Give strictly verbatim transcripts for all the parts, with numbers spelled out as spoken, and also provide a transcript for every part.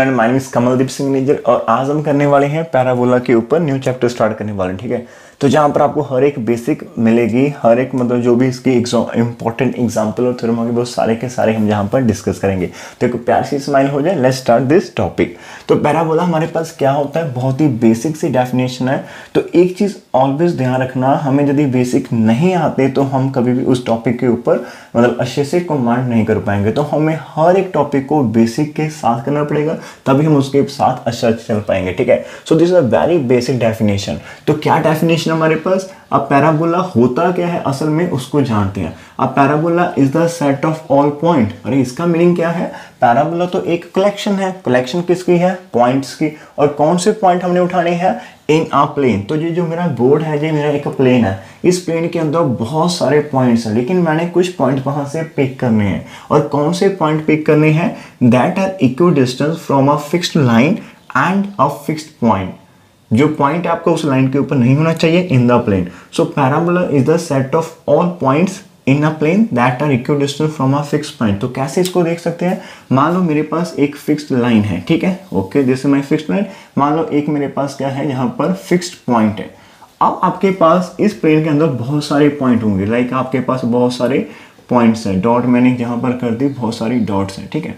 And my name is Kamaldeep Singh Nijjar और आज हम करने वाले हैं पैराबोला के ऊपर न्यू चैप्टर स्टार्ट करने वाले हैं। ठीक है, तो जहाँ पर आपको हर एक बेसिक मिलेगी, हर एक मतलब जो भी इसकी इंपॉर्टेंट एग्जांपल और थ्योरम होगी वो सारे के सारे हम यहाँ पर डिस्कस करेंगे। तो एक प्यार सी स्माइल हो जाए, लेट्स स्टार्ट दिस टॉपिक। तो पैराबोला हमारे पास क्या होता है, बहुत ही बेसिक सी डेफिनेशन है। तो एक चीज़ ऑलवेज ध्यान रखना, हमें यदि बेसिक नहीं आते तो हम कभी भी उस टॉपिक के ऊपर मतलब अच्छे से कमांड नहीं कर पाएंगे। तो हमें हर एक टॉपिक को बेसिक के साथ करना पड़ेगा, तभी हम उसके साथ अच्छा चल पाएंगे। ठीक है, so this is a very basic definition. तो क्या डेफिनेशन हमारे पास, अब पैराबोला होता क्या है असल में उसको जानते हैं। अब parabola is the set of all point. अरे इसका मीनिंग क्या है, पैराबोला तो एक कलेक्शन है। कलेक्शन किसकी है, पॉइंट्स की। और कौन से पॉइंट हमने उठाने हैं, इन अ प्लेन। तो ये जो मेरा बोर्ड है, ये मेरा एक प्लेन है। इस प्लेन के अंदर बहुत सारे पॉइंट्स हैं, लेकिन मैंने कुछ पॉइंट वहां से पिक करने हैं। और कौन से पॉइंट पिक करने हैं, that are equal distance from a fixed line and a fixed point. जो पॉइंट आपको उस लाइन के ऊपर नहीं होना चाहिए in the plane. So parabola is the set of all points in a plane that are equal distance from a fixed point. तो कैसे इसको देख सकते हैं, मान लो मेरे पास एक फिक्स्ड लाइन है। ठीक है, ओके, जैसे मैं फिक्स्ड लाइन, मान लो एक मेरे पास क्या है, यहाँ पर फिक्स्ड पॉइंट है। अब आपके पास इस प्लेन के अंदर बहुत सारे पॉइंट होंगे, लाइक आपके पास बहुत सारे पॉइंट्स हैं। डॉट मैंने यहाँ पर कर दी, बहुत सारी डॉट्स हैं। ठीक है,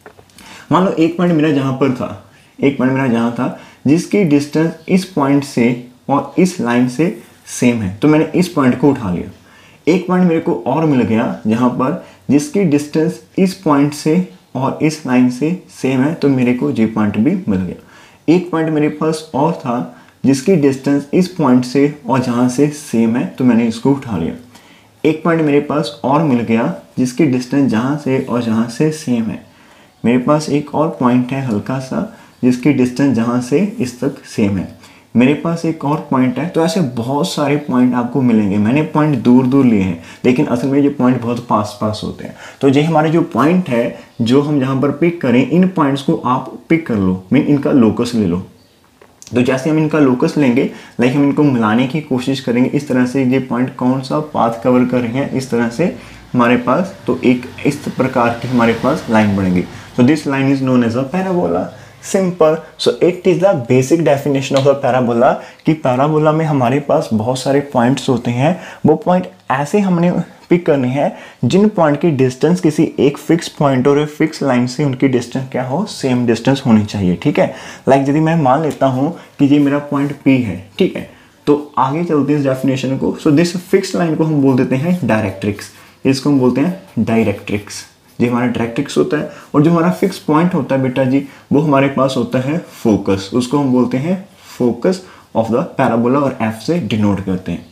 मान लो एक पॉइंट मेरा जहाँ पर था, एक पॉइंट मेरा जहाँ था जिसकी डिस्टेंस इस पॉइंट से और इस लाइन से सेम है, तो मैंने इस पॉइंट को उठा लिया। एक पॉइंट मेरे को और मिल गया जहाँ पर जिसकी डिस्टेंस इस पॉइंट से और इस लाइन से सेम है, तो मेरे को ये पॉइंट भी मिल गया। एक पॉइंट मेरे पास और था जिसकी डिस्टेंस इस पॉइंट से और जहाँ से सेम है, तो मैंने इसको उठा लिया। एक पॉइंट मेरे पास और मिल गया जिसकी डिस्टेंस जहाँ से और जहाँ से सेम है। मेरे पास एक और पॉइंट है हल्का सा जिसकी डिस्टेंस जहाँ से इस तक सेम है। मेरे पास एक और पॉइंट है। तो ऐसे बहुत सारे पॉइंट आपको मिलेंगे। मैंने पॉइंट दूर दूर लिए हैं, लेकिन असल में ये पॉइंट बहुत पास पास होते हैं। तो ये हमारे जो पॉइंट है जो हम यहाँ पर पिक करें, इन पॉइंट्स को आप पिक कर लो, मीन इनका लोकस ले लो। तो जैसे हम इनका लोकस लेंगे, लाइक हम इनको मिलाने की कोशिश करेंगे, इस तरह से ये पॉइंट कौन सा पाथ कवर कर रहे हैं, इस तरह से हमारे पास तो एक इस प्रकार की हमारे पास लाइन बनेगी। So this line is known as a parabola. Simple. So it is the basic definition of the parabola कि पैराबोला में हमारे पास बहुत सारे पॉइंट्स होते हैं। वो पॉइंट ऐसे हमने पिक करने हैं जिन पॉइंट की डिस्टेंस किसी एक फिक्स पॉइंट और एक फिक्स लाइन से उनकी डिस्टेंस क्या हो, सेम डिस्टेंस होनी चाहिए। ठीक है, लाइक like यदि मैं मान लेता हूँ कि ये मेरा पॉइंट P है। ठीक है, तो आगे चलते हैं इस डेफिनेशन को। सो दिस फिक्स लाइन को हम बोल देते हैं डायरेक्ट्रिक्स, इसको हम बोलते हैं डायरेक्ट्रिक्स। जो हमारा डायरेक्ट्रिक्स होता है, और जो हमारा फिक्स पॉइंट होता है बेटा जी, वो हमारे पास होता है फोकस। उसको हम बोलते हैं फोकस ऑफ द पैराबोला और एफ से डिनोट करते हैं।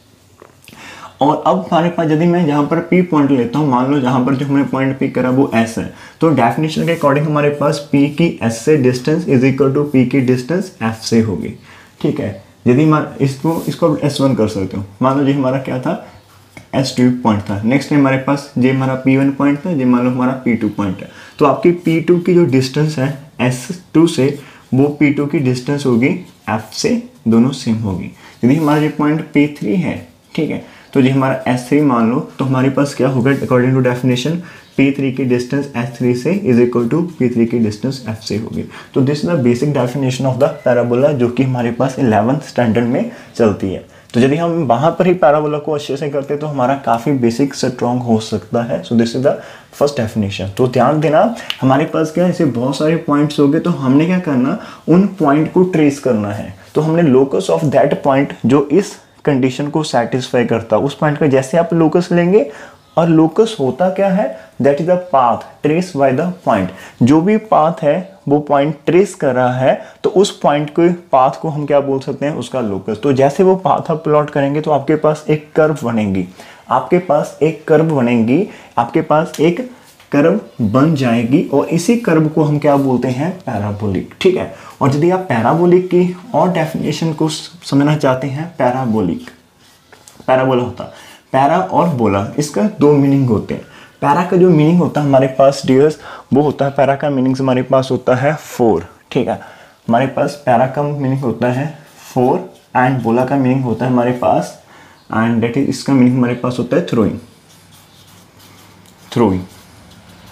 और अब हमारे पास यदि मैं जहाँ पर पी पॉइंट लेता हूँ, मान लो जहाँ पर जो हमने पॉइंट पिक करा वो एस है, तो डेफिनेशन के अकॉर्डिंग हमारे पास पी की एस से distance is equal to P की डिस्टेंस एफ से होगी। ठीक है, यदि मैं इसको इसको एस वन कर सकते हो, मान लो जी हमारा क्या था, एस टू पॉइंट था। नेक्स्ट हमारे पास ये हमारा पी वन पॉइंट था, ये मान लो हमारा पी टू पॉइंट है। तो आपकी पी टू की जो डिस्टेंस है एस टू से, वो पी टू की डिस्टेंस होगी एफ से, दोनों सेम होगी। यदि हमारा ये पॉइंट पी थ्री है, ठीक है, तो ये हमारा एस थ्री मान लो, तो हमारे पास क्या होगा according to definition, P three की डिस्टेंस एस थ्री से is equal to P three की डिस्टेंस एफ से होगी। तो this is the basic definition of the parabola, जो कि हमारे पास इलेवेंथ स्टैंडर्ड में चलती है। तो यदि हम वहाँ पर ही पैराबोला को अच्छे से करते तो हमारा काफ़ी बेसिक स्ट्रॉन्ग हो सकता है। So this is the first definition. तो ध्यान देना, हमारे पास क्या ऐसे बहुत सारे पॉइंट्स हो गए, तो हमने क्या करना, उन पॉइंट को ट्रेस करना है। तो हमने लोकस ऑफ दैट पॉइंट जो इस कंडीशन को सेटिस्फाई करता, उस पॉइंट का जैसे आप लोकस लेंगे, और लोकस होता क्या है, that is the path trace by the point. जो भी पाथ है वो पॉइंट ट्रेस कर रहा है, तो उस पॉइंट को पाथ को हम क्या बोल सकते हैं, उसका लोकस। तो जैसे वो पाथ आप प्लॉट करेंगे तो आपके पास एक कर्व बनेगी, आपके पास एक कर्व बनेगी, आपके पास एक कर्व बन जाएगी, और इसी कर्व को हम क्या बोलते हैं, पैराबोलिक। ठीक है, और यदि आप पैराबोलिक की और डेफिनेशन को समझना चाहते हैं, पैराबोलिक पैराबोला होता, पैरा और बोला, इसका दो मीनिंग होते हैं। पैरा का जो मीनिंग होता है हमारे पास डियर्स, वो होता है, पैरा का मीनिंग हमारे पास होता है फोर। ठीक है, हमारे पास पैरा का मीनिंग होता है फोर, एंड बोला का मीनिंग होता है हमारे पास, एंड डेट इज इसका मीनिंग हमारे पास होता है थ्रोइंग थ्रोइंग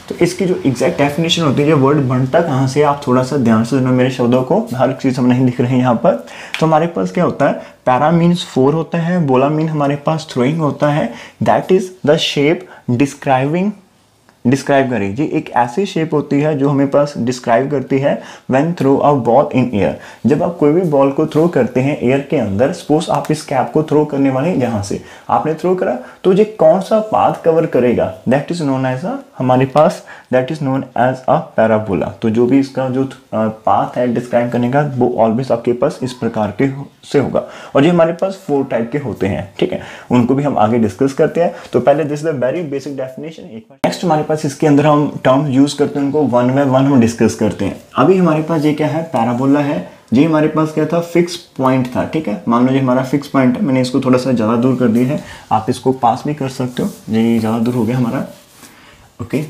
तो इसकी जो एग्जैक्ट डेफिनेशन होती है, जो वर्ड बनता कहाँ से, आप थोड़ा सा ध्यान से सुनो मेरे शब्दों को, हर चीज़ हम नहीं लिख रहे हैं यहाँ पर। तो हमारे पास क्या होता है, पैरा मीन्स फोर होता है, बोला मीन हमारे पास थ्रोइंग होता है। That is the shape describing, describe करेगी जी, एक ऐसी शेप होती है जो हमें पास डिस्क्राइब करती है when throw a ball in air. जब आप कोई भी बॉल को थ्रो करते हैं एयर के अंदर, सपोज आप इस कैप को थ्रो करने वाले हैं, जहां से आपने थ्रो करा तो ये कौन सा पाथ कवर करेगा, that is known as a, हमारे पास that is known as a parabola. तो जो भी इसका जो पाथ है डिस्क्राइब करने का, वो ऑलवेज आपके पास इस प्रकार के से होगा। और ये हमारे पास फोर टाइप के होते हैं, ठीक है, उनको भी हम आगे डिस्कस करते हैं। तो पहले this is the very basic definition. एक बार नेक्स्ट हमारे पास इसके अंदर हम टर्म यूज करते हैं, उनको वन बाय वन हम डिस्कस करते हैं। अभी हमारे पास ये क्या है, पैराबोला है। ये हमारे पास क्या था, फिक्स पॉइंट था, ठीक है। मान लो ये हमारा फिक्स पॉइंट है, मैंने इसको थोड़ा सा ज़्यादा दूर कर दिया है, आप इसको पास भी कर सकते हो, ये ज़्यादा दूर हो गया हमारा, ओके।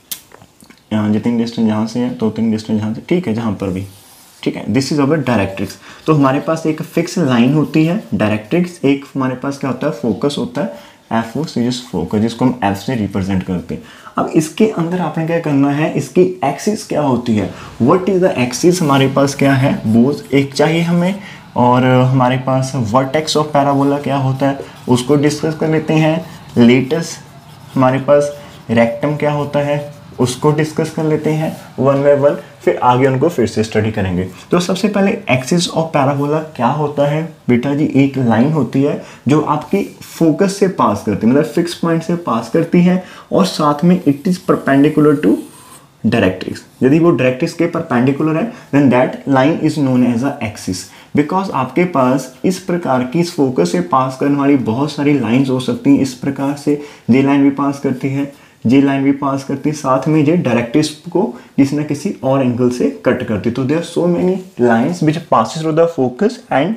यहाँ जितनी डिस्टेंस यहाँ से है तो उतनी डिस्टेंस यहाँ से, ठीक है, जहाँ पर भी, ठीक है। This is our directrix. तो हमारे पास एक फिक्स लाइन होती है डायरेक्ट्रिक्स, एक हमारे पास क्या होता है, फोकस होता है, F O C S focus, जिसको हम एफ से रिप्रेजेंट करते हैं। अब इसके अंदर आपने क्या करना है, इसकी एक्सिस क्या होती है, व्हाट इज द एक्सिस, हमारे पास क्या है, बोझ एक चाहिए हमें। और हमारे पास वर्टेक्स ऑफ पैराबोला क्या होता है, उसको डिस्कस कर लेते हैं। लेटस हमारे पास रेक्टम क्या होता है, उसको डिस्कस कर लेते हैं वन बाय वन, फिर आगे उनको फिर से स्टडी करेंगे। तो सबसे पहले एक्सिस ऑफ पैराबोला क्या होता है बेटा जी, एक लाइन होती है जो आपकी फोकस से पास करती है, मतलब फिक्स पॉइंट से पास करती है, और साथ में it is perpendicular to directrix. यदि वो डायरेक्ट्रिक्स के परपेंडिकुलर है then that line is known as a axis. Because आपके पास इस प्रकार की इस फोकस से पास करने वाली बहुत सारी लाइंस हो सकती हैं। इस प्रकार से ये लाइन भी पास करती है, ये लाइन भी पास करती है, साथ में ये डायरेक्ट्रिक्स को किसी ना किसी और एंगल से कट करती है। तो there are so many lines which passes through the focus and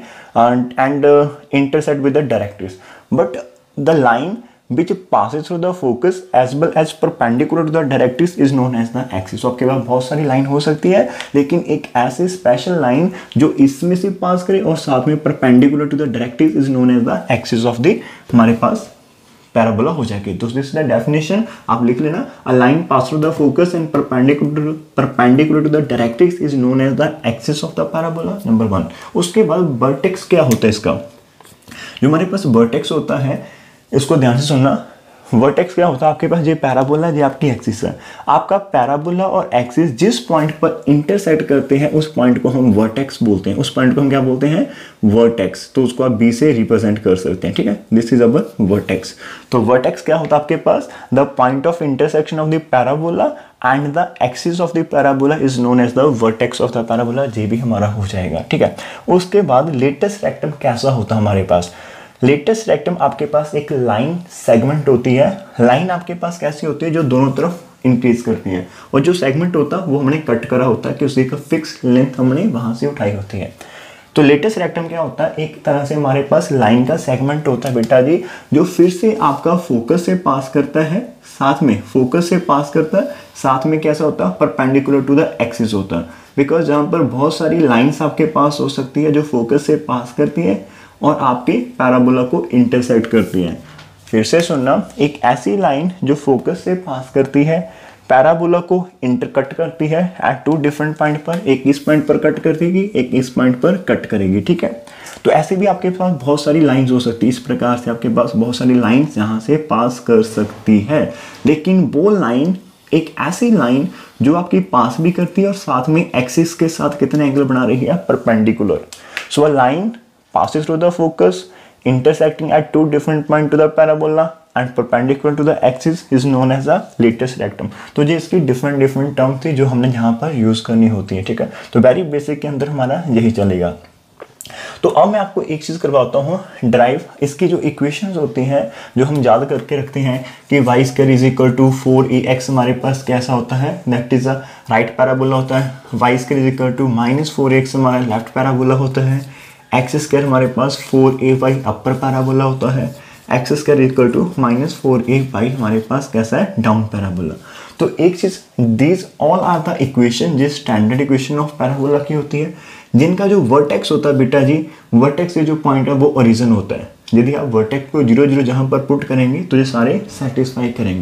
and intersect with the directrix, but the line which passes through the focus as well as perpendicular to the directrix is known as the axis। तो आपके पास बहुत सारी line हो सकती है, लेकिन एक ऐसी स्पेशल लाइन जो इसमें से पास करे और साथ में perpendicular to the directrix is known as the axis of the हमारे पास पैराबोला हो जाएगी। तो दिस इज द डेफिनेशन, आप लिख लेना, a line pass through the focus and perpendicular perpendicular to the directrix is known as the axis of the parabola, number one. उसके बाद vertex क्या होता है इसका, जो हमारे पास वर्टेक्स होता है, इसको ध्यान से सुनना। वर्टेक्स क्या होता है, आपके पास ये पैराबोला, ये आपकी एक्सिस है। आपका पैराबोला और एक्सिस जिस पॉइंट पर इंटरसेक्ट करते हैं उस पॉइंट को हम वर्टेक्स बोलते हैं। उस पॉइंट को हम क्या बोलते हैं, वर्टेक्स। तो उसको आप बी से रिप्रेजेंट कर सकते हैं, ठीक है। This is our vertex. तो वर्टेक्स क्या होता है आपके पास, the point of intersection of the parabola and the axis of the parabola is known as the vertex of the parabola. ये भी हमारा हो जाएगा, ठीक है। उसके बाद लेटेस्ट रेक्टम कैसा होता है हमारे पास, लेटेस्ट रेक्टम आपके पास एक लाइन सेगमेंट होती है। लाइन आपके पास कैसी होती है, जो दोनों तरफ इंक्रीज करती है, और जो सेगमेंट होता है वो हमने कट करा होता है कि उसी का फिक्स लेंथ हमने वहां से उठाई होती है। तो लेटेस्ट रेक्टम क्या होता है, एक तरह से हमारे पास लाइन का सेगमेंट होता है बेटा जी, जो फिर से आपका फोकस से पास करता है, साथ में फोकस से पास करता है, साथ में कैसा होता है, परपेंडिकुलर टू द एक्सिस होता है। बिकॉज जहाँ पर बहुत सारी लाइन्स आपके पास हो सकती है जो फोकस से पास करती है और आपके पैराबोला को इंटरसेक्ट करती है। फिर से सुनना, एक ऐसी लाइन जो फोकस से पास करती है, पैराबोला को इंटरकट करती है एट टू डिफरेंट पॉइंट पर, एक इस पॉइंट पर कट कर देगी, एक इस पॉइंट पर कट करेगी, ठीक है। तो ऐसे भी आपके पास बहुत सारी लाइंस हो सकती है, इस प्रकार से आपके पास बहुत सारी लाइंस यहाँ से पास कर सकती है। लेकिन वो लाइन एक ऐसी लाइन जो आपकी पास भी करती है और साथ में एक्सिस के साथ कितने एंगल बना रही है, perpendicular. So a line passes through the focus intersecting at two different points to the parabola and perpendicular to the axis is known as the latest rectum। तो ये इसकी डिफरेंट डिफरेंट टर्म थी जो हमने यहाँ पर यूज करनी होती है, ठीक है। तो वेरी बेसिक के अंदर हमारा यही चलेगा। तो अब मैं आपको एक चीज करवाता हूँ, ड्राइव। इसकी जो इक्वेशंस होती हैं जो हम याद करके रखते हैं कि Y square is equal to four A X हमारे पास कैसा होता है, that is a right parabola होता है। Y square is equal to minus four x हमारा लेफ्ट पैराबोला होता है। एक्स स्क्वायर हमारे पास फोर ए वाई अपर पैराबोला होता है। X square equal to minus four A Y हमारे पास कैसा है, डाउन पैराबोला। तो एक चीज, these all are the equation जो स्टैंडर्ड इक्वेशन ऑफ पैराबोला की होती है, जिनका जो वर्टेक्स होता है बेटा जी, वर्टेक्स से जो पॉइंट है वो ओरिजिन होता है। यदि आप वर्टेक्स को जीरो जीरो जहां पर पुट करेंगे तो ये सारे सेटिस्फाई करेंगे।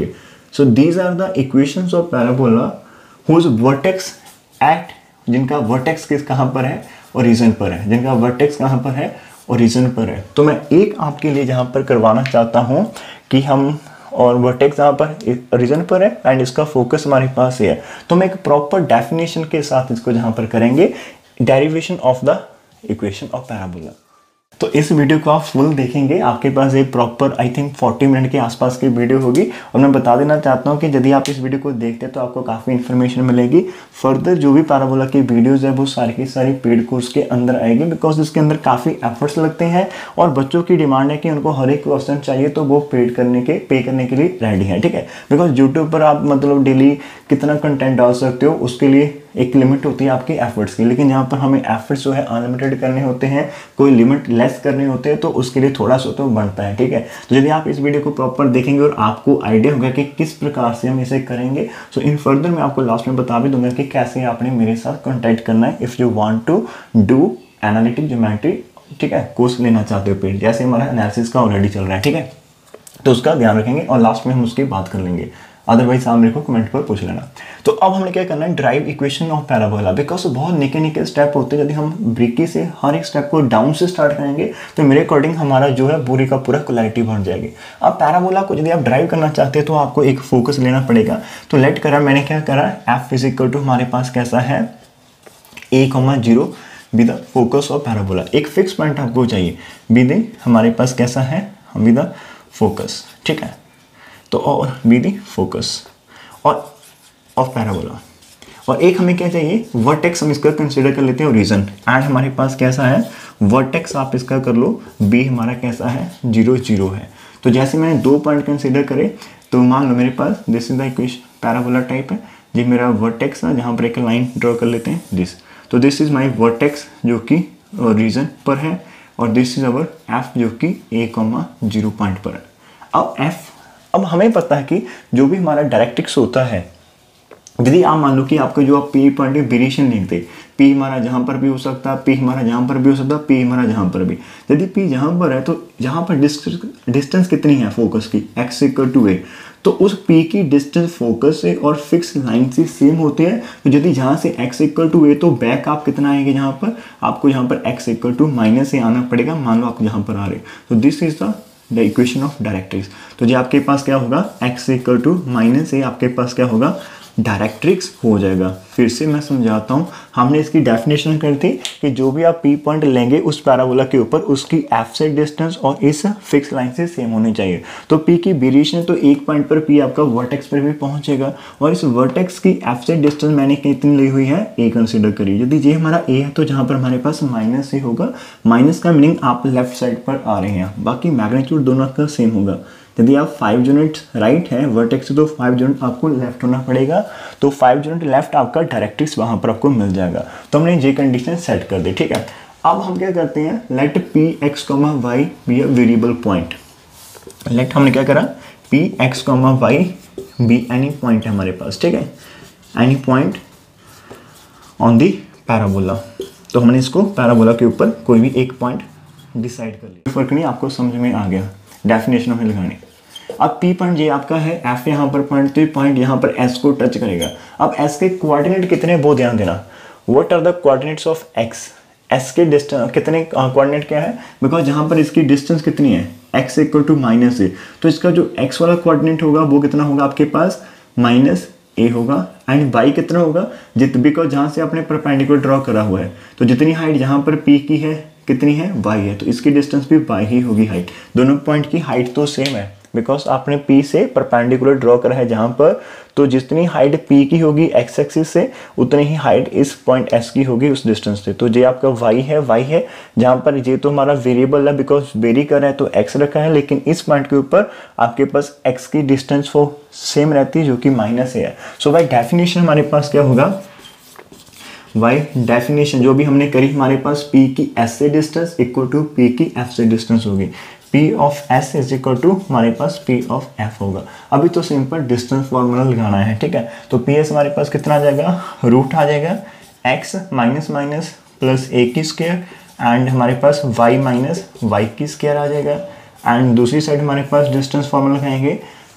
So these are the equations of parabola whose vertex at, जिनका वर्टेक्स किस कहाँ पर है, ओरिजिन पर है, जिनका वर्टेक्स कहाँ पर है, ओरिजिन पर है। तो मैं एक आपके लिए जहाँ पर करवाना चाहता हूँ कि हम, और वर्टेक्स यहाँ पर ओरिजिन पर है एंड इसका फोकस हमारे पास ही है, तो मैं एक प्रॉपर डेफिनेशन के साथ इसको जहाँ पर करेंगे, derivation of the equation of parabola. तो इस वीडियो को आप फुल देखेंगे, आपके पास एक प्रॉपर आई थिंक चालीस मिनट के आसपास की वीडियो होगी। और मैं बता देना चाहता हूँ कि यदि आप इस वीडियो को देखते हैं तो आपको काफ़ी इन्फॉर्मेशन मिलेगी। फर्दर जो भी पैराबोला की वीडियोस है वो सारी की सारी पेड कोर्स के अंदर आएगी, बिकॉज इसके अंदर काफ़ी एफर्ट्स लगते हैं और बच्चों की डिमांड है कि उनको हर एक क्वेश्चन चाहिए, तो वो पेड करने के पे करने के लिए रेडी है, ठीक है। बिकॉज यूट्यूब पर आप मतलब डेली कितना कंटेंट डाल सकते हो, उसके लिए एक लिमिट होती है आपके एफर्ट्स की, लेकिन यहाँ पर हमें एफर्ट्स जो है अनलिमिटेड करने होते हैं, कोई लिमिट लेस करने होते हैं, तो उसके लिए थोड़ा सा तो बनता है, ठीक है। तो यदि आप इस वीडियो को प्रॉपर देखेंगे और आपको आइडिया होगा कि किस प्रकार से हम इसे करेंगे, सो इन फर्दर मैं आपको लास्ट में बता भी दूंगा कि कैसे आपने मेरे साथ कॉन्टैक्ट करना है if you want to do analytic geometry, ठीक है, कोर्स लेना चाहते हो पेड, जैसे हमारा एनालिसिस का ऑलरेडी चल रहा है, ठीक है। तो उसका ध्यान रखेंगे और लास्ट में हम उसकी बात कर लेंगे, अदरवाइज आप मेरे को कमेंट पर पूछ लेना। तो अब हमने क्या करना है, derive equation of parabola, because बहुत निके निके स्टेप होते हैं। यदि हम ब्रिकी से हर एक स्टेप को डाउन से स्टार्ट करेंगे तो मेरे अकॉर्डिंग हमारा जो है पूरी का पूरा क्लैरिटी बन जाएगी। अब पैराबोला को यदि आप ड्राइव करना चाहते हैं तो आपको एक फोकस लेना पड़ेगा। तो लेट करा मैंने क्या करा, एफ इज इक्वल टू हमारे पास कैसा है, A comma zero with the focus of parabola. एक फिक्स पॉइंट आपको चाहिए विद हमारे पास कैसा है, विद द फोकस, ठीक है। तो और विद द फोकस और ऑफ पैराबोला, और एक हमें क्या चाहिए, वर्टेक्स हम इसका कंसीडर कर लेते हैं ओरिजिन, एंड हमारे पास कैसा है, वर्टेक्स आप इसका कर लो, बी हमारा कैसा है, जीरो जीरो है। तो जैसे मैंने दो पॉइंट कंसीडर करे, तो मान लो मेरे पास this is the equation parabola type है, जी मेरा वर्टेक्स है, जहाँ पर एक लाइन ड्रॉ कर लेते हैं दिस, तो दिस इज माई वर्टेक्स जो कि ओरिजिन पर है, और दिस इज अवर एफ जो कि ए कॉमा जीरो पॉइंट पर है। अब एफ, अब हमें पता है कि जो भी हमारा डायरेक्ट्रिक्स होता है, यदि आप मान लो कि आपका जो आप पी पॉइंट वेरिएशन लिखते, पी हमारा जहाँ पर भी हो सकता है, पी हमारा जहाँ पर भी हो सकता है, पी हमारा जहाँ पर भी, यदि पी जहाँ पर है तो जहाँ पर डिस्टेंस कितनी है फोकस की, एक्स इक्वल टू ए, तो उस पी की डिस्टेंस फोकस से और फिक्स लाइन से सेम होती है। तो यदि जहाँ से एक्स इक्वल टू ए, तो बैक आप कितना आएंगे, जहाँ पर आपको यहाँ पर x equal to minus a आना पड़ेगा, मान लो आप जहाँ पर आ रहे, तो this is the the equation of directrix. तो जी आपके पास क्या होगा, x equal to minus a, आपके पास क्या होगा, डायरेक्ट्रिक्स हो जाएगा। फिर से मैं समझाता हूँ, हमने इसकी डेफिनेशन कर दी कि जो भी आप p पॉइंट लेंगे उस पैराबोला के ऊपर, उसकी f से डिस्टेंस और इस फिक्स लाइन से सेम होनी चाहिए। तो p की वेरिएशन, तो एक पॉइंट पर p आपका वर्टेक्स पर भी पहुंचेगा, और इस वर्टेक्स की f से डिस्टेंस मैंने कितनी ली हुई है, a कंसिडर करिए। यदि ये हमारा a है तो जहाँ पर हमारे पास माइनस ए होगा, माइनस का मीनिंग आप लेफ्ट साइड पर आ रहे हैं, बाकी मैग्नीट्यूड दोनों का सेम होगा। यदि आप फाइव यूनिट राइट है वर्टेक्स से, तो फाइव यूनिट आपको लेफ्ट होना पड़ेगा, तो फाइव यूनिट लेफ्ट आपका डायरेक्ट्रिक्स वहाँ पर आपको मिल जाएगा। तो हमने ये कंडीशन सेट कर दी, ठीक है। अब हम क्या करते हैं, let P x comma y be a variable point. Let हमने क्या करा, P x comma y be any point है हमारे पास, ठीक है, any point on the parabola. तो हमने इसको पैराबोला के ऊपर कोई भी एक पॉइंट डिसाइड कर लिया, फर्क नहीं, आपको समझ में आ गया, डेफिनेशन हमें लगानी। अब P पॉइंट ये आपका है, F यहाँ पर पॉइंट, तो पॉइंट यहाँ पर S को टच करेगा। अब S के कोऑर्डिनेट कितने, वो ध्यान देना, what are the coordinates of X, S के डिस्टेंस कितने कोऑर्डिनेट क्या है, बिकॉज जहाँ पर इसकी डिस्टेंस कितनी है, x equal to minus a, तो इसका जो x वाला कोऑर्डिनेट होगा वो कितना होगा आपके पास, माइनस ए होगा, एंड y कितना होगा, जित बिकॉज जहाँ से आपने परपेंडिकुलर ड्रॉ करा हुआ है, तो जितनी हाइट जहाँ पर P की है कितनी है, y है, तो इसकी डिस्टेंस भी y ही होगी हाइट। दोनों पॉइंट की हाइट तो सेम है, बिकॉज आपने P से परपेंडिकुलर ड्रॉ करा है जहाँ पर, तो जितनी हाइट P की होगी x एक्सिस से, उतनी ही हाइट इस पॉइंट S की होगी उस डिस्टेंस से। तो ये आपका y है, y है, जहाँ पर ये तो हमारा वेरिएबल है, बिकॉज वेरी कर रहा है तो x रखा है, लेकिन इस पॉइंट के ऊपर आपके पास x की डिस्टेंस वो सेम रहती है जो कि माइनस है। सो बाय डेफिनेशन हमारे पास क्या होगा, y डेफिनेशन जो भी हमने करी, हमारे पास p की s से डिस्टेंस इक्वल टू p की f से डिस्टेंस होगी, p of s is equal to हमारे पास p ऑफ f होगा। अभी तो सिंपल डिस्टेंस फॉर्मूला लगाना है, ठीक है। तो ps हमारे पास कितना आ जाएगा, रूट आ जाएगा x minus minus plus a की स्क्वायर, एंड हमारे पास y माइनस वाई की स्क्वायर आ जाएगा, एंड दूसरी साइड हमारे पास डिस्टेंस फॉर्मूला लगाएंगे,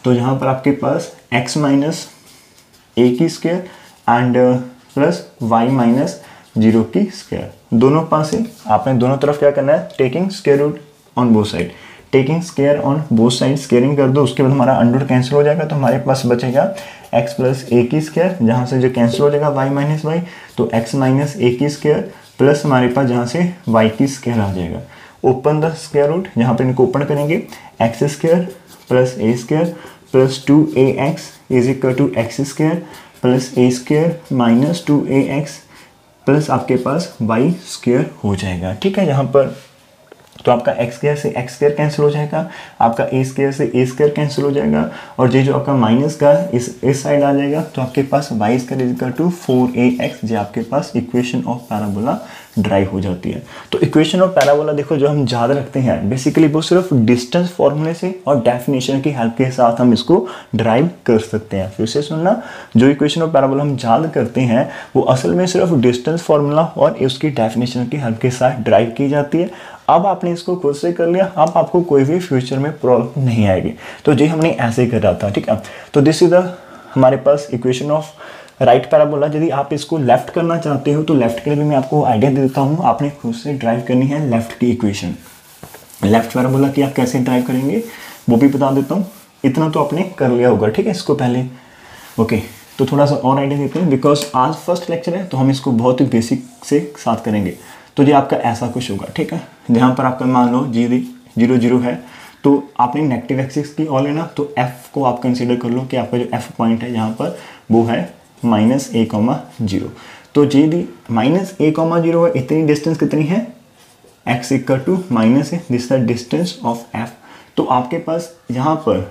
तो यहाँ पर आपके पास x माइनस ए की square and plus y minus zero की स्क्वायर, दोनों पास से आपने दोनों तरफ क्या करना है, taking square root on both side, taking square on both side, squaring कर दो, उसके बाद हमारा अंडर कैंसिल हो जाएगा, तो हमारे पास बचेगा x प्लस ए की स्क्वायर, जहाँ से जो कैंसिल हो जाएगा y माइनस वाई, तो x माइनस ए की स्क्वायर प्लस हमारे पास जहाँ से y की स्क्वायर आ जाएगा, ओपन द स्क्वायर रूट, यहाँ पर इनको ओपन करेंगे, x square plus a square plus two a x is equal to x square plus a square minus two a x plus आपके पास वाई स्क्वायर हो जाएगा। ठीक है, यहाँ पर तो आपका एक्स स्क्वायर से एक्स स्क्वायर कैंसिल हो जाएगा, आपका ए स्क्वायर से ए स्क्वायर कैंसिल हो जाएगा, और ये जो आपका माइनस का इस इस साइड आ जाएगा, तो आपके पास y square is equal to four A x, जो आपके पास इक्वेशन ऑफ पैराबोला ड्राइव हो जाती है। तो इक्वेशन ऑफ पैराबोला देखो जो हम याद रखते हैं बेसिकली वो सिर्फ डिस्टेंस फॉर्मूले से और डेफिनेशन की हेल्प के साथ हम इसको ड्राइव कर सकते हैं। फिर से सुनना, जो इक्वेशन ऑफ पैराबोला हम याद करते हैं वो असल में सिर्फ डिस्टेंस फॉर्मूला और उसकी डेफिनेशन की हेल्प के साथ ड्राइव की जाती है। अब आपने इसको खुद से कर लिया, अब आपको कोई भी फ्यूचर में प्रॉब्लम नहीं आएगी। तो जी हमने ऐसे ही कर रहा था, ठीक है। तो दिस इज द हमारे पास इक्वेशन ऑफ राइट पैराबोला। यदि आप इसको लेफ्ट करना चाहते हो तो लेफ्ट के लिए भी मैं आपको आइडिया दे देता हूँ, आपने खुद से ड्राइव करनी है लेफ्ट की इक्वेशन। लेफ्ट पैराबोला की आप कैसे ड्राइव करेंगे वो भी बता देता हूँ, इतना तो आपने कर लिया होगा, ठीक है, इसको पहले। ओके, तो थोड़ा सा और आइडिया देते हैं, बिकॉज आज फर्स्ट लेक्चर है तो हम इसको बहुत ही बेसिक से साथ करेंगे। तो ये आपका ऐसा कुछ होगा, ठीक है, जहाँ पर आपका मान लो जी जीरो जीरो है, तो आपने नेगेटिव एक्सिस की और लेना, तो एफ को आप कंसीडर कर लो कि आपका जो एफ पॉइंट है यहाँ पर वो है माइनस ए कॉमा जीरो। तो जी the minus a comma zero है, इतनी डिस्टेंस कितनी है, एक्स इक्वल टू माइनस है, this the distance of F. तो आपके पास यहाँ पर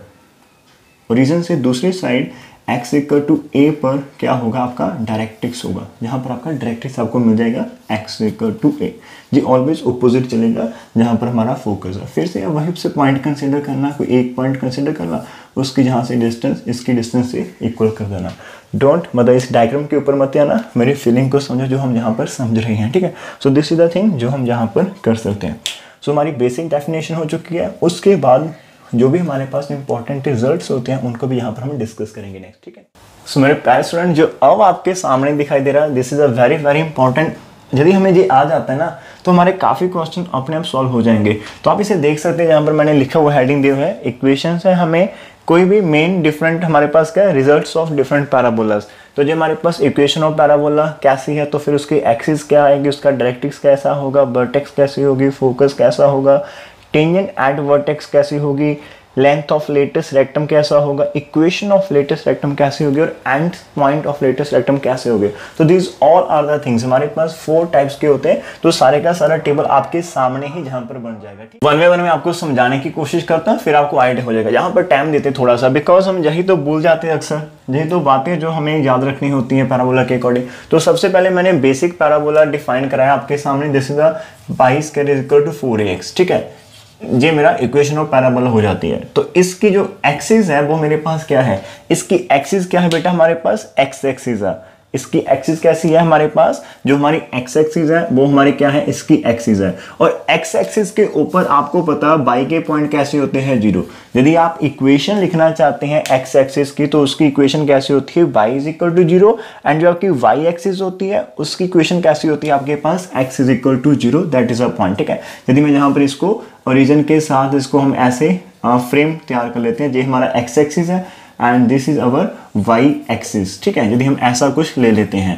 ओरिजिन से दूसरी side x equal to a पर क्या होगा, आपका डायरेक्ट्रिक्स होगा, जहाँ पर आपका डायरेक्ट्रिक्स आपको मिल जाएगा x इक्वल टू ए। जी ऑलवेज अपोजिट चलेगा जहाँ पर हमारा फोकस है। फिर से वहीं से पॉइंट कंसीडर करना, कोई एक पॉइंट कंसीडर करना, उसकी जहाँ से डिस्टेंस इसकी डिस्टेंस से इक्वल कर देना। डोंट मतलब इस डायग्राम के ऊपर मत आना, मेरी फीलिंग को समझो जो हम यहाँ पर समझ रहे हैं, ठीक है। So this is the thing जो हम यहाँ पर कर सकते हैं। सो so, हमारी बेसिक डेफिनेशन हो चुकी है, उसके बाद जो भी हमारे पास इंपॉर्टेंट रिजल्ट्स होते हैं उनको भी यहाँ पर हम डिस्कस करेंगे नेक्स्ट, ठीक है। सो मेरे प्यारे स्टूडेंट, जो अब आपके सामने दिखाई दे रहा है this is a very very important. यदि हमें ये आ जाता है ना तो हमारे काफ़ी क्वेश्चन अपने आप सॉल्व हो जाएंगे। तो आप इसे देख सकते हैं, जहाँ पर मैंने लिखा हुआ हेडिंग दिया हुआ है इक्वेशन है, हमें कोई भी मेन डिफरेंट हमारे पास क्या है, रिजल्ट्स ऑफ डिफरेंट पैराबोलास। तो जो हमारे पास इक्वेशन ऑफ पैराबोला कैसी है, तो फिर उसकी एक्सिस क्या आएगी, उसका डायरेक्ट्रिक्स कैसा होगा, वर्टेक्स कैसी होगी, फोकस कैसा होगा, टेंजेंट एट वर्टेक्स कैसी होगी, लेंथ ऑफ लेटेस्ट रेक्टम कैसा होगा, इक्वेशन ऑफ लेटेस्ट रेक्टम कैसी होगी, और end point of latus rectum कैसे होगे। तो this all are the things, हमारे पास फोर टाइप्स के होते हैं। तो सारे का सारा टेबल आपके सामने ही जहां पर बन जाएगा, ठीक। वन बाय वन में आपको समझाने की कोशिश करता हूं, फिर आपको आइडिया हो जाएगा। यहाँ पर टाइम देते थोड़ा सा, बिकॉज हम यही तो भूल जाते हैं अक्सर, यही तो बातें जो हमें याद रखनी होती है पैराबोला के अकॉर्डिंग। तो सबसे पहले मैंने बेसिक पैराबोला डिफाइन कराया आपके सामने, this is the y square is equal to four A x, ठीक है। ये मेरा इक्वेशन ऑफ पैराबोला हो जाती है। तो इसकी जो एक्सिस है वो मेरे पास क्या है, इसकी एक्सिस क्या है बेटा, हमारे पास एक्स एक्सिस है। इसकी एक्सिस कैसी है, हमारे पास जो हमारी एक्स एक्सिस है वो हमारी क्या है, इसकी एक्सिस है। और एक्स एक्सिस के ऊपर आपको पता बाई के पॉइंट कैसे होते हैं, जीरो। यदि आप इक्वेशन लिखना चाहते हैं एक्स एक्सिस की तो उसकी इक्वेशन कैसी होती है, y is equal to zero, and जो आपकी y एक्सिस होती है उसकी इक्वेशन कैसी होती है आपके पास, x is equal to zero, that is a point, ठीक है। यदि मैं यहाँ पर इसको ओरिजिन के साथ इसको हम ऐसे फ्रेम तैयार कर लेते हैं, ये हमारा x एक्सिस है and this is our y axis, ठीक है। यदि हम ऐसा कुछ ले लेते हैं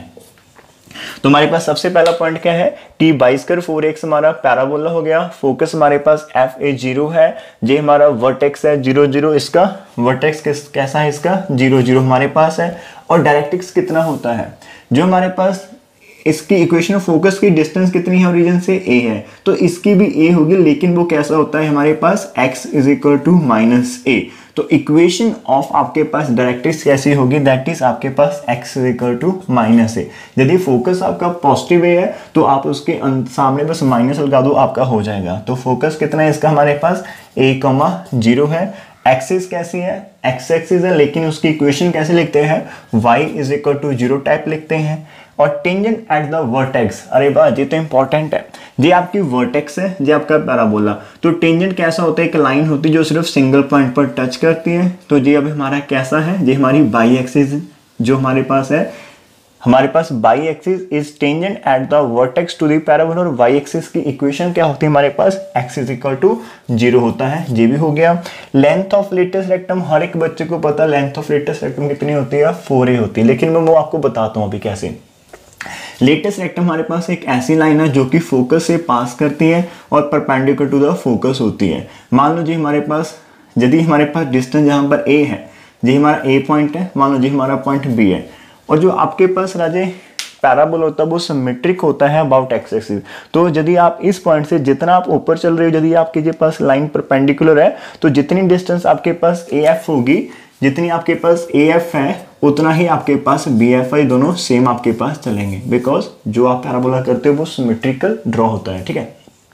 तो हमारे पास सबसे पहला पॉइंट क्या है, T by square four x हमारा पैराबोला हो गया। फोकस हमारे पास एफ ए जीरो है, जे हमारा वर्टेक्स है जीरो जीरो, इसका वर्टेक्स कैसा है, इसका जीरो जीरो हमारे पास है। और डायरेक्ट्रिक्स कितना होता है, जो हमारे पास इसकी इक्वेशन ऑफ फोकस की डिस्टेंस कितनी है ओरिजिन से, a है, तो इसकी भी a होगी, लेकिन वो कैसा होता है हमारे पास x is equal to minus a. तो इक्वेशन ऑफ आपके पास डायरेक्ट्रिक्स कैसी होगी, दैट इज आपके पास x is equal to minus a. यदि फोकस आपका पॉजिटिव है तो आप उसके सामने बस माइनस लगा दो, आपका हो जाएगा। तो फोकस कितना है इसका हमारे पास a कॉमा जीरो है। एक्सिस कैसी है, एक्स एक्सिस है, लेकिन उसकी इक्वेशन कैसे लिखते हैं, y is equal to zero type लिखते हैं। और टेंजेंट एट द वर्टेक्स, अरे वाह ये तो इंपॉर्टेंट है, ये आपकी वर्टेक्स है, ये आपका पैराबोला। तो टेंजेंट कैसा होता है, एक लाइन होती है जो सिर्फ सिंगल पॉइंट पर टच करती है। तो ये अब हमारा कैसा है, ये हमारी बाई एक्सिस जो हमारे पास है, हमारे पास y axis is tangent at the vertex to the parabola. और वाई एक्सिस की इक्वेशन क्या होती है हमारे पास, x is equal to zero होता है, ये भी हो गया। लेंथ ऑफ लेटेस्ट रेक्टम, हर एक बच्चे को पता है लेंथ ऑफ लेटेस्ट रेक्टम कितनी होती है, फोर ए होती है, लेकिन मैं वो आपको बताता हूँ अभी कैसे। लेटेस्ट रेक्टम हमारे पास एक ऐसी लाइन है जो कि फोकस से पास करती है और परपेंडिकुलर टू द फोकस होती है। मान लो जी हमारे पास, यदि हमारे पास डिस्टेंस जहाँ पर ए है, जी हमारा ए पॉइंट है, मान लो जी हमारा पॉइंट बी है, और जो आपके पास राजे पैराबोला होता है वो सिमेट्रिक होता है अबाउट एक्स एक्सिस। तो यदि आप इस पॉइंट से जितना आप ऊपर चल रहे हो, यदि आपके पास लाइन परपेंडिकुलर है, तो जितनी डिस्टेंस आपके पास ए एफ होगी, जितनी आपके पास ए एफ है उतना ही आपके पास बी एफ आई, दोनों सेम आपके पास चलेंगे, बिकॉज जो आप पैराबोला करते हो वो सिमेट्रिकल ड्रॉ होता है, ठीक है।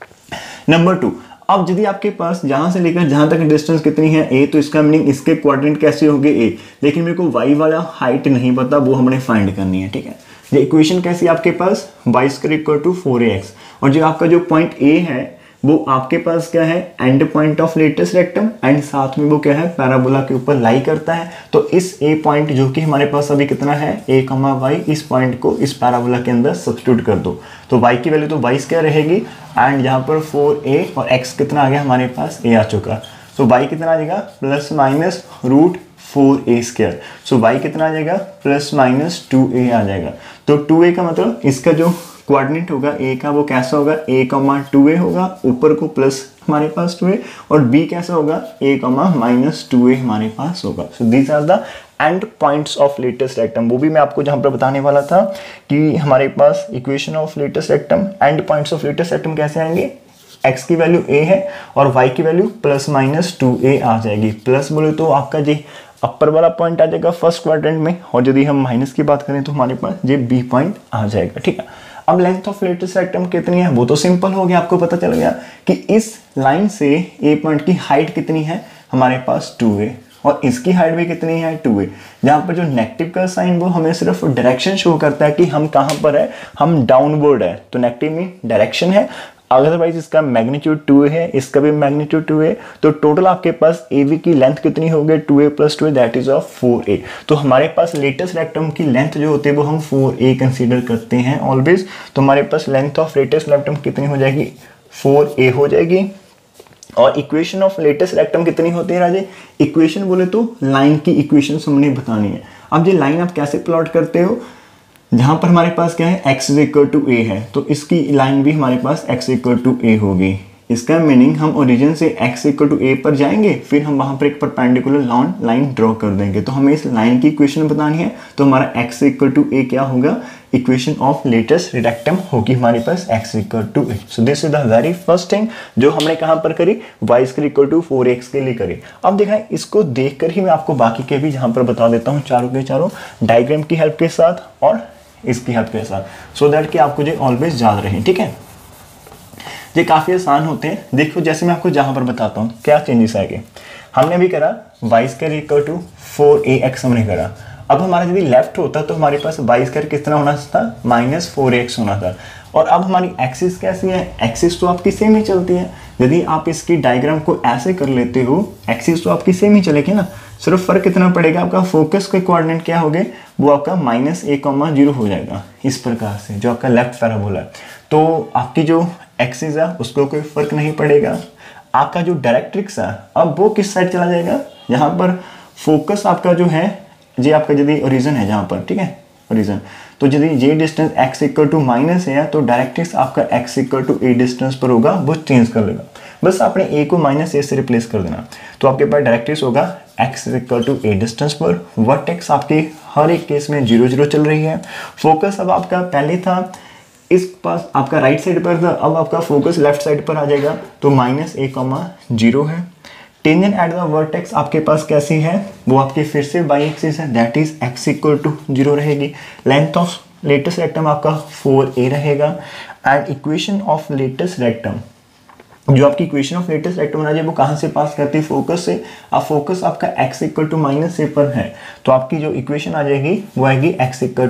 नंबर टू, अब यदि आपके पास जहां से लेकर जहां तक डिस्टेंस कितनी है ए, तो इसका मीनिंग इसके क्वाड्रेंट कैसे होंगे ए, लेकिन मेरे को वाई वाला हाइट नहीं पता, वो हमने फाइंड करनी है, ठीक है। ये इक्वेशन कैसी है आपके पास, y square equal to four A x, और जो आपका जो पॉइंट ए है वो आपके पास क्या है, end point of latus rectum, end साथ में वो क्या है, पैराबोला के ऊपर लाई करता है। तो इस ए पॉइंट जो कि हमारे पास अभी कितना है, ए कमा वाई, इस पॉइंट को इस पैराबोला के अंदर सब्स्टिट्यूट कर दो, तो वाई की वैल्यू तो वाई स्क्वायर रहेगी, एंड यहाँ पर फोर ए और एक्स कितना आ गया हमारे पास, ए आ चुका, सो वाई कितना आ जाएगा, plus minus root four a square. So y कितना आ जाएगा, प्लस माइनस टू ए आ जाएगा। तो टू ए का मतलब इसका जो कोऑर्डिनेट होगा ए का वो कैसा होगा, ए कमा टू ए होगा, ऊपर को प्लस हमारे पास टू ए, और बी कैसा होगा, ए कमा माइनस टू ए हमारे पास होगा। So these are the end points of latus rectum. वो भी मैं आपको जहां पर बताने वाला था कि हमारे पास equation of latus rectum, end points of latus rectum कैसे आएंगे, x की वैल्यू a है और y की value plus minus two a आ जाएगी। प्लस बोले तो आपका जो अपर वाला पॉइंट आ जाएगा फर्स्ट क्वाड्रेंट में, और यदि हम माइनस की बात करें तो हमारे पास ये b पॉइंट आ जाएगा, ठीक है। अब लेंथ ऑफ लेटेस्ट रेक्टम कितनी है, वो तो सिंपल हो गया, आपको पता चल गया कि इस लाइन से ए पॉइंट की हाइट कितनी है हमारे पास टू ए, और इसकी हाइट भी कितनी है टू ए। जहाँ पर जो नेगेटिव का साइन वो हमें सिर्फ डायरेक्शन शो करता है कि हम कहाँ पर है, हम डाउनवर्ड है, तो नेगेटिव में डायरेक्शन है, अदरवाइज इसका मैग्नीट्यूड टू ए है, इसका भी मैग्नीट्यूड टू ए। तो टोटल आपके पास ए वी की लेंथ कितनी होगी, two a plus two a, that is of four a. तो हमारे पास लेटेस्ट रेक्टम की लेंथ जो होती है वो हम फोर ए कंसीडर करते हैं ऑलवेज। तो हमारे पास लेंथ ऑफ लेटेस्ट रेक्टम कितनी हो जाएगी, फोर ए हो जाएगी। और इक्वेशन ऑफ लेटेस्ट रेक्टम कितनी होती है राजे, इक्वेशन बोले तो लाइन की इक्वेशन हमने बतानी है। अब ये लाइन आप कैसे प्लॉट करते हो, जहां पर हमारे पास क्या है, x is equal to a है, तो इसकी लाइन भी हमारे पास x इक्वल टू ए होगी। इसका मीनिंग हम ओरिजिन से x इक्वल टू ए पर जाएंगे, फिर हम वहां पर एक परपेंडिकुलर लॉन लाइन ड्रॉ कर देंगे। तो हमें इस लाइन की इक्वेशन बतानी है, तो हमारा x इक्वल टू ए क्या होगा, इक्वेशन ऑफ लेटेस्ट रेक्टम होगी हमारे पास x equal to a. So this is the very first thing जो हमने कहां पर करी, y square equal to four x के लिए करी। अब देखा है, इसको देखकर ही मैं आपको बाकी के भी जहां पर बता देता हूँ, चारों के चारों डायग्राम की हेल्प के साथ और इसकी हेल्प के साथ, सो दैट कि आपको जो ऑलवेज याद रहे, ठीक है। ये काफ़ी आसान होते हैं। देखो जैसे मैं आपको जहाँ पर बताता हूँ क्या चेंजेस आएंगे। हमने भी करा y square equal to four A x हमने करा। अब हमारा यदि लेफ्ट होता तो हमारे पास वाई स्क्वायर कितना होना था, माइनस फोर एक्स होना था। और अब हमारी एक्सिस कैसी है, एक्सिस तो आपकी सेम ही चलती है। यदि आप इसकी डायग्राम को ऐसे कर लेते हो, एक्सिस तो आपकी सेम ही चलेगी ना, सिर्फ फर्क कितना पड़ेगा, आपका फोकस के कोऑर्डिनेट क्या हो गए, वो आपका माइनस ए कॉमा जीरो हो जाएगा इस प्रकार से, जो आपका लेफ्ट पैराबोला है। तो आपकी जो एक्सिस है उसको कोई फर्क नहीं पड़ेगा। आपका जो डायरेक्ट्रिक्स है अब वो किस साइड चला जाएगा, यहाँ पर फोकस आपका जो है, ये आपका यदि ओरिजिन है जहाँ पर, ठीक है, ओरिजिन, तो यदि ये distance x equal to minus है तो डायरेक्ट्रिक्स आपका x equal to a distance पर होगा, वो चेंज कर लेगा। बस आपने a को माइनस ए से रिप्लेस कर देना, तो आपके पास डायरेक्ट्रिक्स होगा x equal to a distance पर। वर्टेक्स आपके हर एक केस में जीरो जीरो चल रही है। फोकस अब आपका पहले था इस पास आपका राइट साइड पर था, अब आपका फोकस लेफ्ट साइड पर आ जाएगा, तो माइनस ए कॉमा जीरो है। टेंजेंट एट द वर्टेक्स आपके पास कैसी है, वो आपकी फिर से बाई एक्सिस है, that is x equal to zero रहेगी। लेंथ ऑफ लेटेस्ट रेक्टम आपका फोर ए रहेगा। And equation of latus rectum, जो आपकी इक्वेशन ऑफ लेटेस्ट रेक्टम आ जाए वो कहाँ से पास करती है, फोकस से। अब फोकस आपका x equal to minus a पर है, तो आपकी जो इक्वेशन आ जाएगी वो आएगी x equal to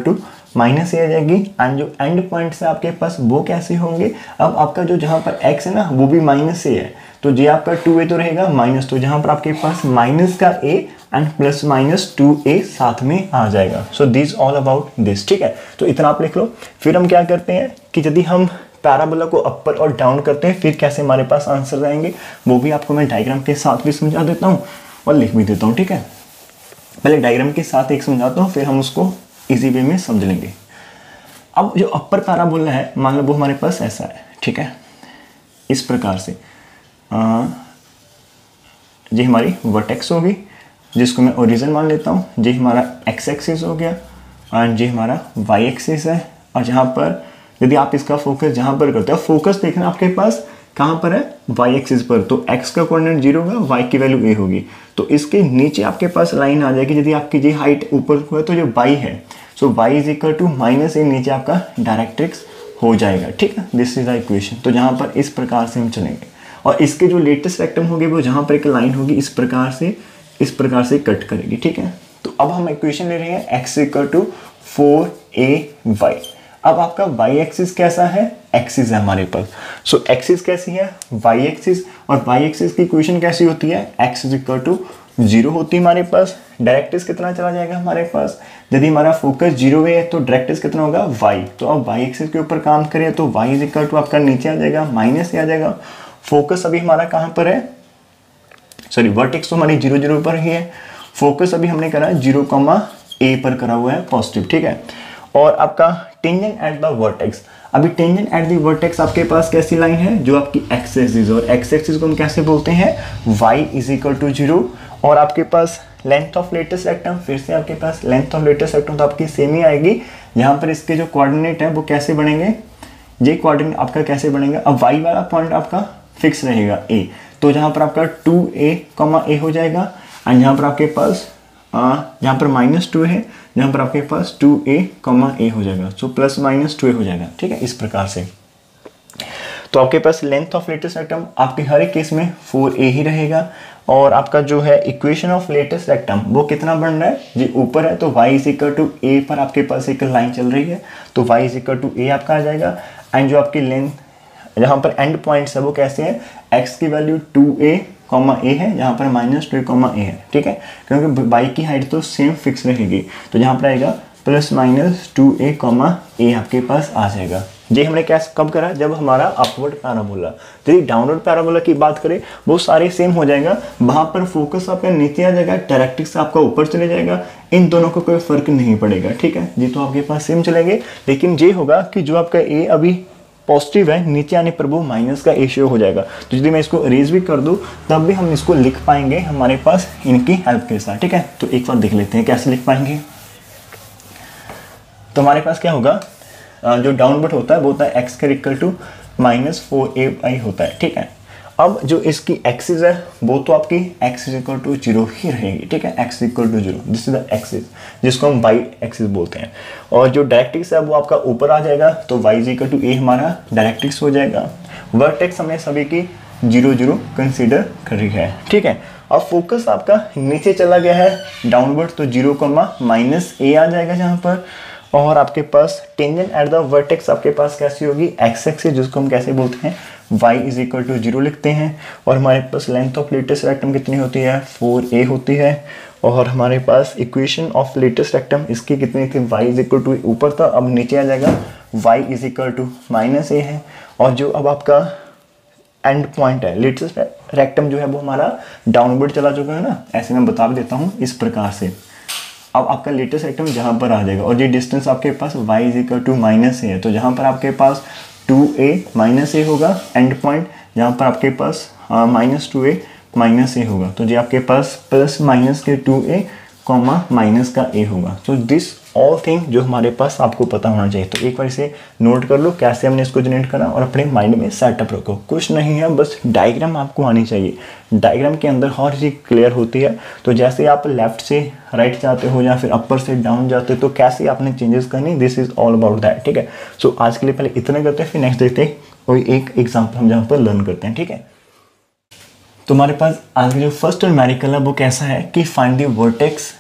minus a आ जाएगी, एंड जो एंड पॉइंट है आपके पास वो कैसे होंगे, अब आपका जो जहाँ पर x है ना वो भी माइनस ए है, तो ये आपका टू ए तो रहेगा माइनस, तो जहाँ पर आपके पास माइनस का a and plus minus two a साथ में आ जाएगा। So this all about this, ठीक है। तो इतना आप लिख लो। फिर हम क्या करते हैं कि यदि हम पैराबोला को अपर और डाउन करते हैं फिर कैसे हमारे पास आंसर आएंगे, वो भी आपको मैं डायग्राम के साथ भी समझा देता हूँ और लिख भी देता हूँ, ठीक है। पहले डायग्राम के साथ एक समझाता हूँ, फिर हम उसको इजी वे में समझ लेंगे। अब जो अपर पैराबोला है मान लो वो हमारे पास ऐसा है, ठीक है, इस प्रकार से आ, ये हमारी वर्टेक्स होगी जिसको मैं ओरिजिन मान लेता हूँ, ये हमारा एक्स एक्सिस हो गया एंड ये हमारा वाई एक्सिस है। और जहाँ पर यदि आप इसका फोकस जहाँ पर करते हो, फोकस देखना आपके पास कहाँ पर है, वाई एक्सिस पर, तो एक्स का कोऑर्डिनेट जीरो होगा, वाई की वैल्यू ए होगी, तो इसके नीचे आपके पास लाइन आ जाएगी। यदि आपकी ये हाइट ऊपर हुआ तो जो वाई है, so y is equal to minus a, नीचे आपका डायरेक्ट्रिक्स हो जाएगा, ठीक है। This is the equation. तो जहाँ पर इस प्रकार से हम चलेंगे और इसके जो लेटेस्ट रेक्टम होगी वो जहाँ पर एक लाइन होगी इस प्रकार से इस प्रकार से कट करेगी, ठीक है। तो अब हम इक्वेशन ले रहे हैं x equal to four A y. अब आपका y एक्सिस कैसा है, एक्सिस है हमारे पास, सो so, एक्सिस कैसी है, y एक्सिस, और y एक्सिस की इक्वेशन कैसी होती है, x is equal to zero होती है हमारे पास। डायरेक्टिस कितना चला जाएगा हमारे पास, यदि हमारा फोकस जीरो है तो डायरेक्टिस कितना होगा y, तो अब y एक्सिस के ऊपर काम करें तो y इज इक्वल टू आपका नीचे आ जाएगा माइनस आ जाएगा। फोकस अभी हमारा कहाँ पर है, सॉरी वर्टेक्स तो हमारी जीरो जीरो पर ही है, फोकस अभी हमने करा जीरो कॉमा ए पर करा हुआ है पॉजिटिव, ठीक है। और आपका टेंजेंट एट द वर्टेक्स, अभी टेंजेंट एट द वर्टेक्स आपके पास कैसी लाइन है, जो आपकी एक्स एक्सिस, और एक्स एक्सिस को हम कैसे बोलते हैं, y is equal to zero. और आपके पास लेंथ ऑफ लेटेस्ट रेक्टम, फिर से आपके पास लेंथ ऑफ लेटेस्ट रेक्टम तो आपकी सेम ही आएगी। यहाँ पर इसके जो कोऑर्डिनेट है वो कैसे बनेंगे, ये कोऑर्डिनेट आपका कैसे बनेगा, अब y वाला पॉइंट आपका फिक्स रहेगा a, तो जहाँ पर आपका टू ए कॉमा ए हो जाएगा, एंड यहाँ पर आपके पास यहाँ पर माइनस टू है, यहाँ पर आपके पास टू ए कॉमा ए हो जाएगा, so plus minus two a हो जाएगा, ठीक है, इस प्रकार से। तो आपके पास लेंथ ऑफ लेटेस्ट रेक्टम आपके हर एक केस में फोर ए ही रहेगा। और आपका जो है इक्वेशन ऑफ लेटेस्ट रेक्टम वो कितना बन रहा है, ये ऊपर है तो y is equal to a पर आपके पास एक लाइन चल रही है, तो y is equal to a आपका आ जाएगा। एंड जो आपकी लेंथ जहाँ पर एंड पॉइंट्स है वो कैसे हैं, x की value two a comma a है, यहाँ पर माइनस टू कॉमा ए है, ठीक है, क्योंकि बाई की हाइट तो सेम फिक्स रहेगी, तो यहाँ पर आएगा plus minus two a comma a आपके पास आ जाएगा। ये हमने क्या कब करा, जब हमारा अपवर्ड पैराबोला, यदि डाउनवर्ड पैराबोला की बात करें वो सारे सेम हो जाएगा, वहाँ पर फोकस आपका नीचे आ जाएगा, डायरेक्ट्रिक्स आपका ऊपर चले जाएगा, इन दोनों को कोई फर्क नहीं पड़ेगा, ठीक है। ये तो आपके पास सेम चलेंगे, लेकिन ये होगा कि जो आपका ए अभी पॉजिटिव है, नीचे आने पर वो माइनस का एशियो हो जाएगा। तो यदि मैं इसको इरेज भी कर दूं तब भी हम इसको लिख पाएंगे हमारे पास इनकी हेल्प के साथ, ठीक है। तो एक बार देख लेते हैं कैसे लिख पाएंगे। तो हमारे पास क्या होगा, जो डाउनवर्ड होता है वो होता है एक्स के equal to minus four a i होता है, ठीक है। अब जो इसकी एक्सिस है वो तो आपकी x is equal to zero ही रहेगी, ठीक है, x equal to zero, this is the axis जिसको हम वाई एक्सिस बोलते हैं। और जो डायरेक्ट्रिक्स है वो आपका ऊपर आ जाएगा, तो y is equal to a हमारा डायरेक्ट्रिक्स हो जाएगा। वर्टेक्स हमने सभी की जीरो जीरो कंसिडर करी है, ठीक है। अब फोकस आपका नीचे चला गया है डाउनवर्ड, तो जीरो कॉमा माइनस ए आ जाएगा जहाँ पर। और आपके पास टेंजेंट एट द वर्टेक्स आपके पास कैसी होगी, एक्स एक्सिस जिसको हम कैसे बोलते हैं, y is equal to zero लिखते हैं। और हमारे पास लेंथ ऑफ लेटेस्ट रेक्टम कितनी होती है, फोर ए होती है। और हमारे पास इक्वेशन ऑफ लेटेस्ट रेक्टम इसकी कितनी थी, y इज इक्वल टू ऊपर था, अब नीचे आ जाएगा, y is equal to minus a है। और जो अब आपका एंड पॉइंट है लेटेस्ट रेक्टम जो है वो हमारा डाउनवर्ड चला चुका है ना, ऐसे मैं बता भी देता हूँ इस प्रकार से। अब आपका लेटेस्ट रेक्टम जहाँ पर आ जाएगा, और ये डिस्टेंस आपके पास y is equal to minus a है, तो जहाँ पर आपके पास टू ए माइनस ए होगा एंड पॉइंट, जहाँ पर आपके पास minus two a minus a होगा, तो ये आपके पास प्लस माइनस के टू ए कॉमा माइनस का ए होगा। तो दिस ऑल थिंग जो हमारे पास आपको पता होना चाहिए। तो एक बार इसे नोट कर लो कैसे हमने इसको जनरेट करा और अपने माइंड में सेटअप रखो। कुछ नहीं है, बस डायग्राम आपको आनी चाहिए। डायग्राम के अंदर हर चीज़ क्लियर होती है। तो जैसे आप लेफ्ट से राइट जाते हो या फिर अपर से डाउन जाते हो तो कैसे आपने चेंजेस करनी, this is all about that. ठीक है, सो so, आज के लिए पहले इतना करते हैं, फिर नेक्स्ट देखते हैं कोई एक एग्जाम्पल हम जहाँ पर लर्न करते हैं। ठीक है, तो हमारे पास आज जो फर्स्ट न्यूमेरिकल है वो कैसा है कि फाइंड द वर्टेक्स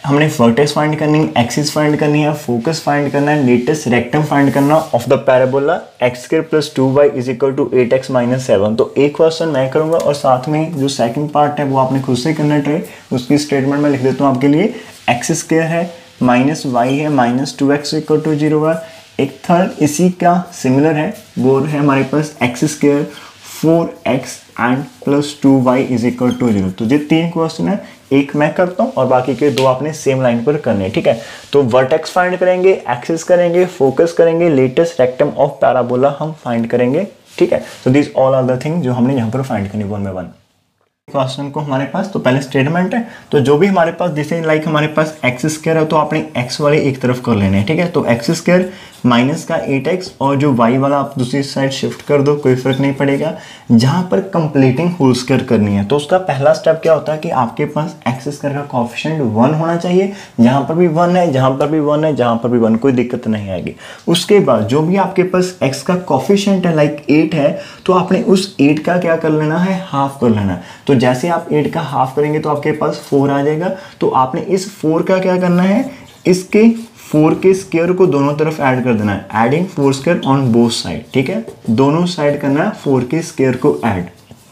हमने वर्टेक्स फाइंड करनी है, एक्सिस फाइंड करनी है, फोकस फाइंड करना है, लेटेस्ट रेक्टम फाइंड करना of the parabola x square plus two y is equal to eight x minus seven. तो एक क्वेश्चन मैं करूंगा और साथ में जो सेकंड पार्ट है वो आपने खुद से करना ट्राई। उसकी स्टेटमेंट में लिख देता हूँ आपके लिए, एक्स स्क्वायर है माइनस वाई है minus two x equal to zero है। एक थर्ड इसी का सिमिलर है, वो है हमारे पास x square four x and plus two y is equal to zero. तो ये तीन क्वेश्चन है, एक मैं करता हूँ और बाकी के दो आपने सेम लाइन पर करने हैं, ठीक है। तो वर्टेक्स फाइंड करेंगे, एक्सिस करेंगे, फोकस करेंगे, लेटेस्ट रेक्टम ऑफ पैराबोला हम फाइंड करेंगे, ठीक है। So this all are the thing जो हमने यहाँ पर फाइंड करनी वन बाय वन क्वेश्चन को हमारे पास। तो पहले स्टेटमेंट है, तो जो भी हमारे पास जैसे लाइक हमारे पास एक्स स्क्वायर है तो आपने एक्स वाले एक तरफ कर लेने हैं, ठीक है। तो एक्स स्क्वायर माइनस का एट एक्स और जो वाई वाला आप दूसरी साइड शिफ्ट कर दो, कोई फर्क नहीं पड़ेगा। जहां पर कंप्लीटिंग होल स्क्वायर करनी है तो उसका पहला स्टेप क्या होता है कि आपके पास एक्स स्क्वायर का कोएफिशिएंट वन होना चाहिए। जहां पर भी वन है, जहां पर भी वन है, जहां पर भी वन, कोई दिक्कत नहीं आएगी। उसके बाद जो भी आपके पास एक्स का कोएफिशिएंट है लाइक एट है तो आपने उस एट का क्या कर लेना है, हाफ कर लेना है। तो जैसे आप एट का हाफ करेंगे तो आपके पास फोर आ जाएगा। तो आपने इस फोर का क्या करना है, इसके फोर के स्क्वायर को दोनों तरफ ऐड कर देना है, adding four square on both side, ठीक है। दोनों साइड करना है फोर के स्क्वायर को ऐड।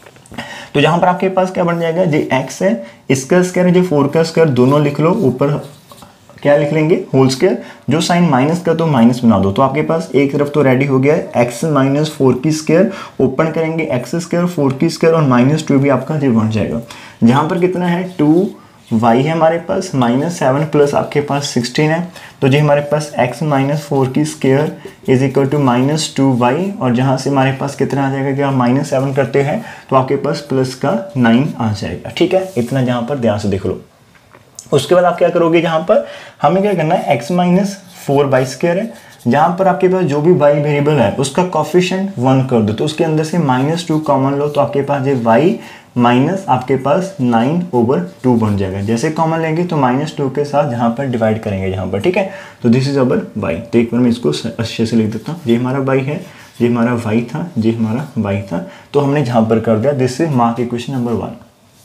तो जहां पर आपके पास क्या बन जाएगा, जो एक्स है इसका स्क्वायर, जो फोर का स्क्वायर दोनों लिख लो, ऊपर क्या लिख लेंगे होल स्क्वायर, जो साइन माइनस का तो माइनस बना दो। तो आपके पास एक तरफ तो रेडी हो गया है, एक्स माइनस फोर की स्क्वायर, ओपन करेंगे एक्स स्क्वायर फोर की स्क्वायर और माइनस टू भी आपका जो बन जाएगा। जहां पर कितना है टू वाई है हमारे पास माइनस सेवन प्लस आपके पास सिक्सटीन है। तो जी हमारे पास x माइनस फोर की square is equal to minus two y और जहाँ से हमारे पास कितना आ जाएगा, कि आप माइनस सेवन करते हैं तो आपके पास प्लस का नाइन आ जाएगा, ठीक है। इतना जहाँ पर ध्यान से देख लो। उसके बाद आप क्या करोगे, जहाँ पर हमें क्या करना है, x minus four by square है, जहाँ पर आपके पास जो भी y वेरिएबल है उसका कोएफिशिएंट वन कर दो। तो उसके अंदर से माइनस टू कॉमन लो तो आपके पास ये y माइनस आपके पास नाइन ओवर टू बन जाएगा। जैसे कॉमन लेंगे तो माइनस टू के साथ जहाँ पर डिवाइड करेंगे जहाँ पर, ठीक है। तो दिस इज अवर y। तो एक बार मैं इसको अच्छे से लिख देता हूँ, ये हमारा y है, ये हमारा y था, ये हमारा y था। तो हमने जहाँ पर कर दिया, this is mark equation number one.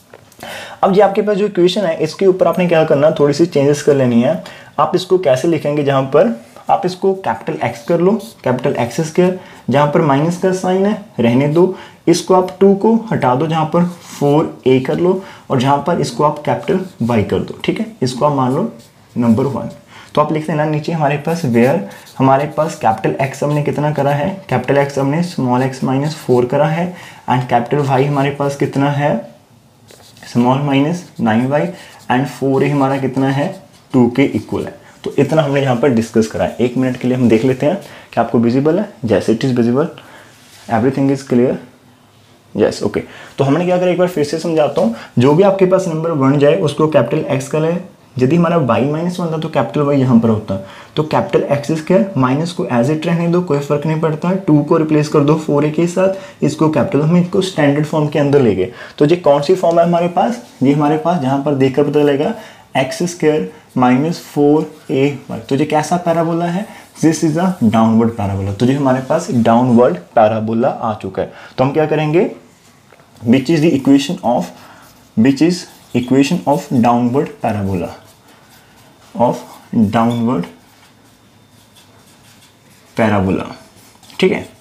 अब ये आपके पास जो इक्वेशन है इसके ऊपर आपने क्या करना, थोड़ी सी चेंजेस कर लेनी है। आप इसको कैसे लिखेंगे, जहाँ पर आप इसको कैपिटल एक्स कर लो, कैपिटल एक्स स्क्वायर, जहाँ पर माइनस का साइन है रहने दो, इसको आप टू को हटा दो, जहाँ पर फोर ए कर लो और जहाँ पर इसको आप कैपिटल वाई कर दो, ठीक है। इसको आप मान लो नंबर वन। तो आप लिख देना नीचे हमारे पास वेयर हमारे पास कैपिटल एक्स हमने कितना करा है, कैपिटल एक्स हमने स्मॉल एक्स माइनस फोर करा है एंड कैपिटल वाई हमारे पास कितना है, small minus nine y and four a हमारा कितना है, टू के इक्वल है। तो इतना हमने यहाँ पर डिस्कस करा है। एक मिनट के लिए हम देख लेते हैं कि आपको विजिबल है, जैसे it is visible, everything is clear, yes okay. तो हमने क्या करा, एक बार फिर से समझाता हूँ। जो भी आपके पास नंबर बन जाए उसको कैपिटल एक्स का ले, यदि हमारा वाई माइनस वन था तो कैपिटल वाई यहाँ पर होता है। तो कैपिटल एक्स स्क्वायर माइनस को एज इट रहने दो, कोई फर्क नहीं पड़ता। टू को रिप्लेस कर दो फोर ए के साथ, इसको कैपिटल, हम इसको स्टैंडर्ड फॉर्म के अंदर ले गए। तो ये कौन सी फॉर्म है हमारे पास, ये हमारे पास जहाँ पर देखकर पता लगेगा एक्स स्क्वायर माइनस फोर ए वाई। तो ये कैसा पैराबोला है, this is a downward parabola. तो ये हमारे पास डाउनवर्ड पैराबोला आ चुका है। तो हम क्या करेंगे, which is the equation of which is equation of downward parabola of downward parabola, ठीक है।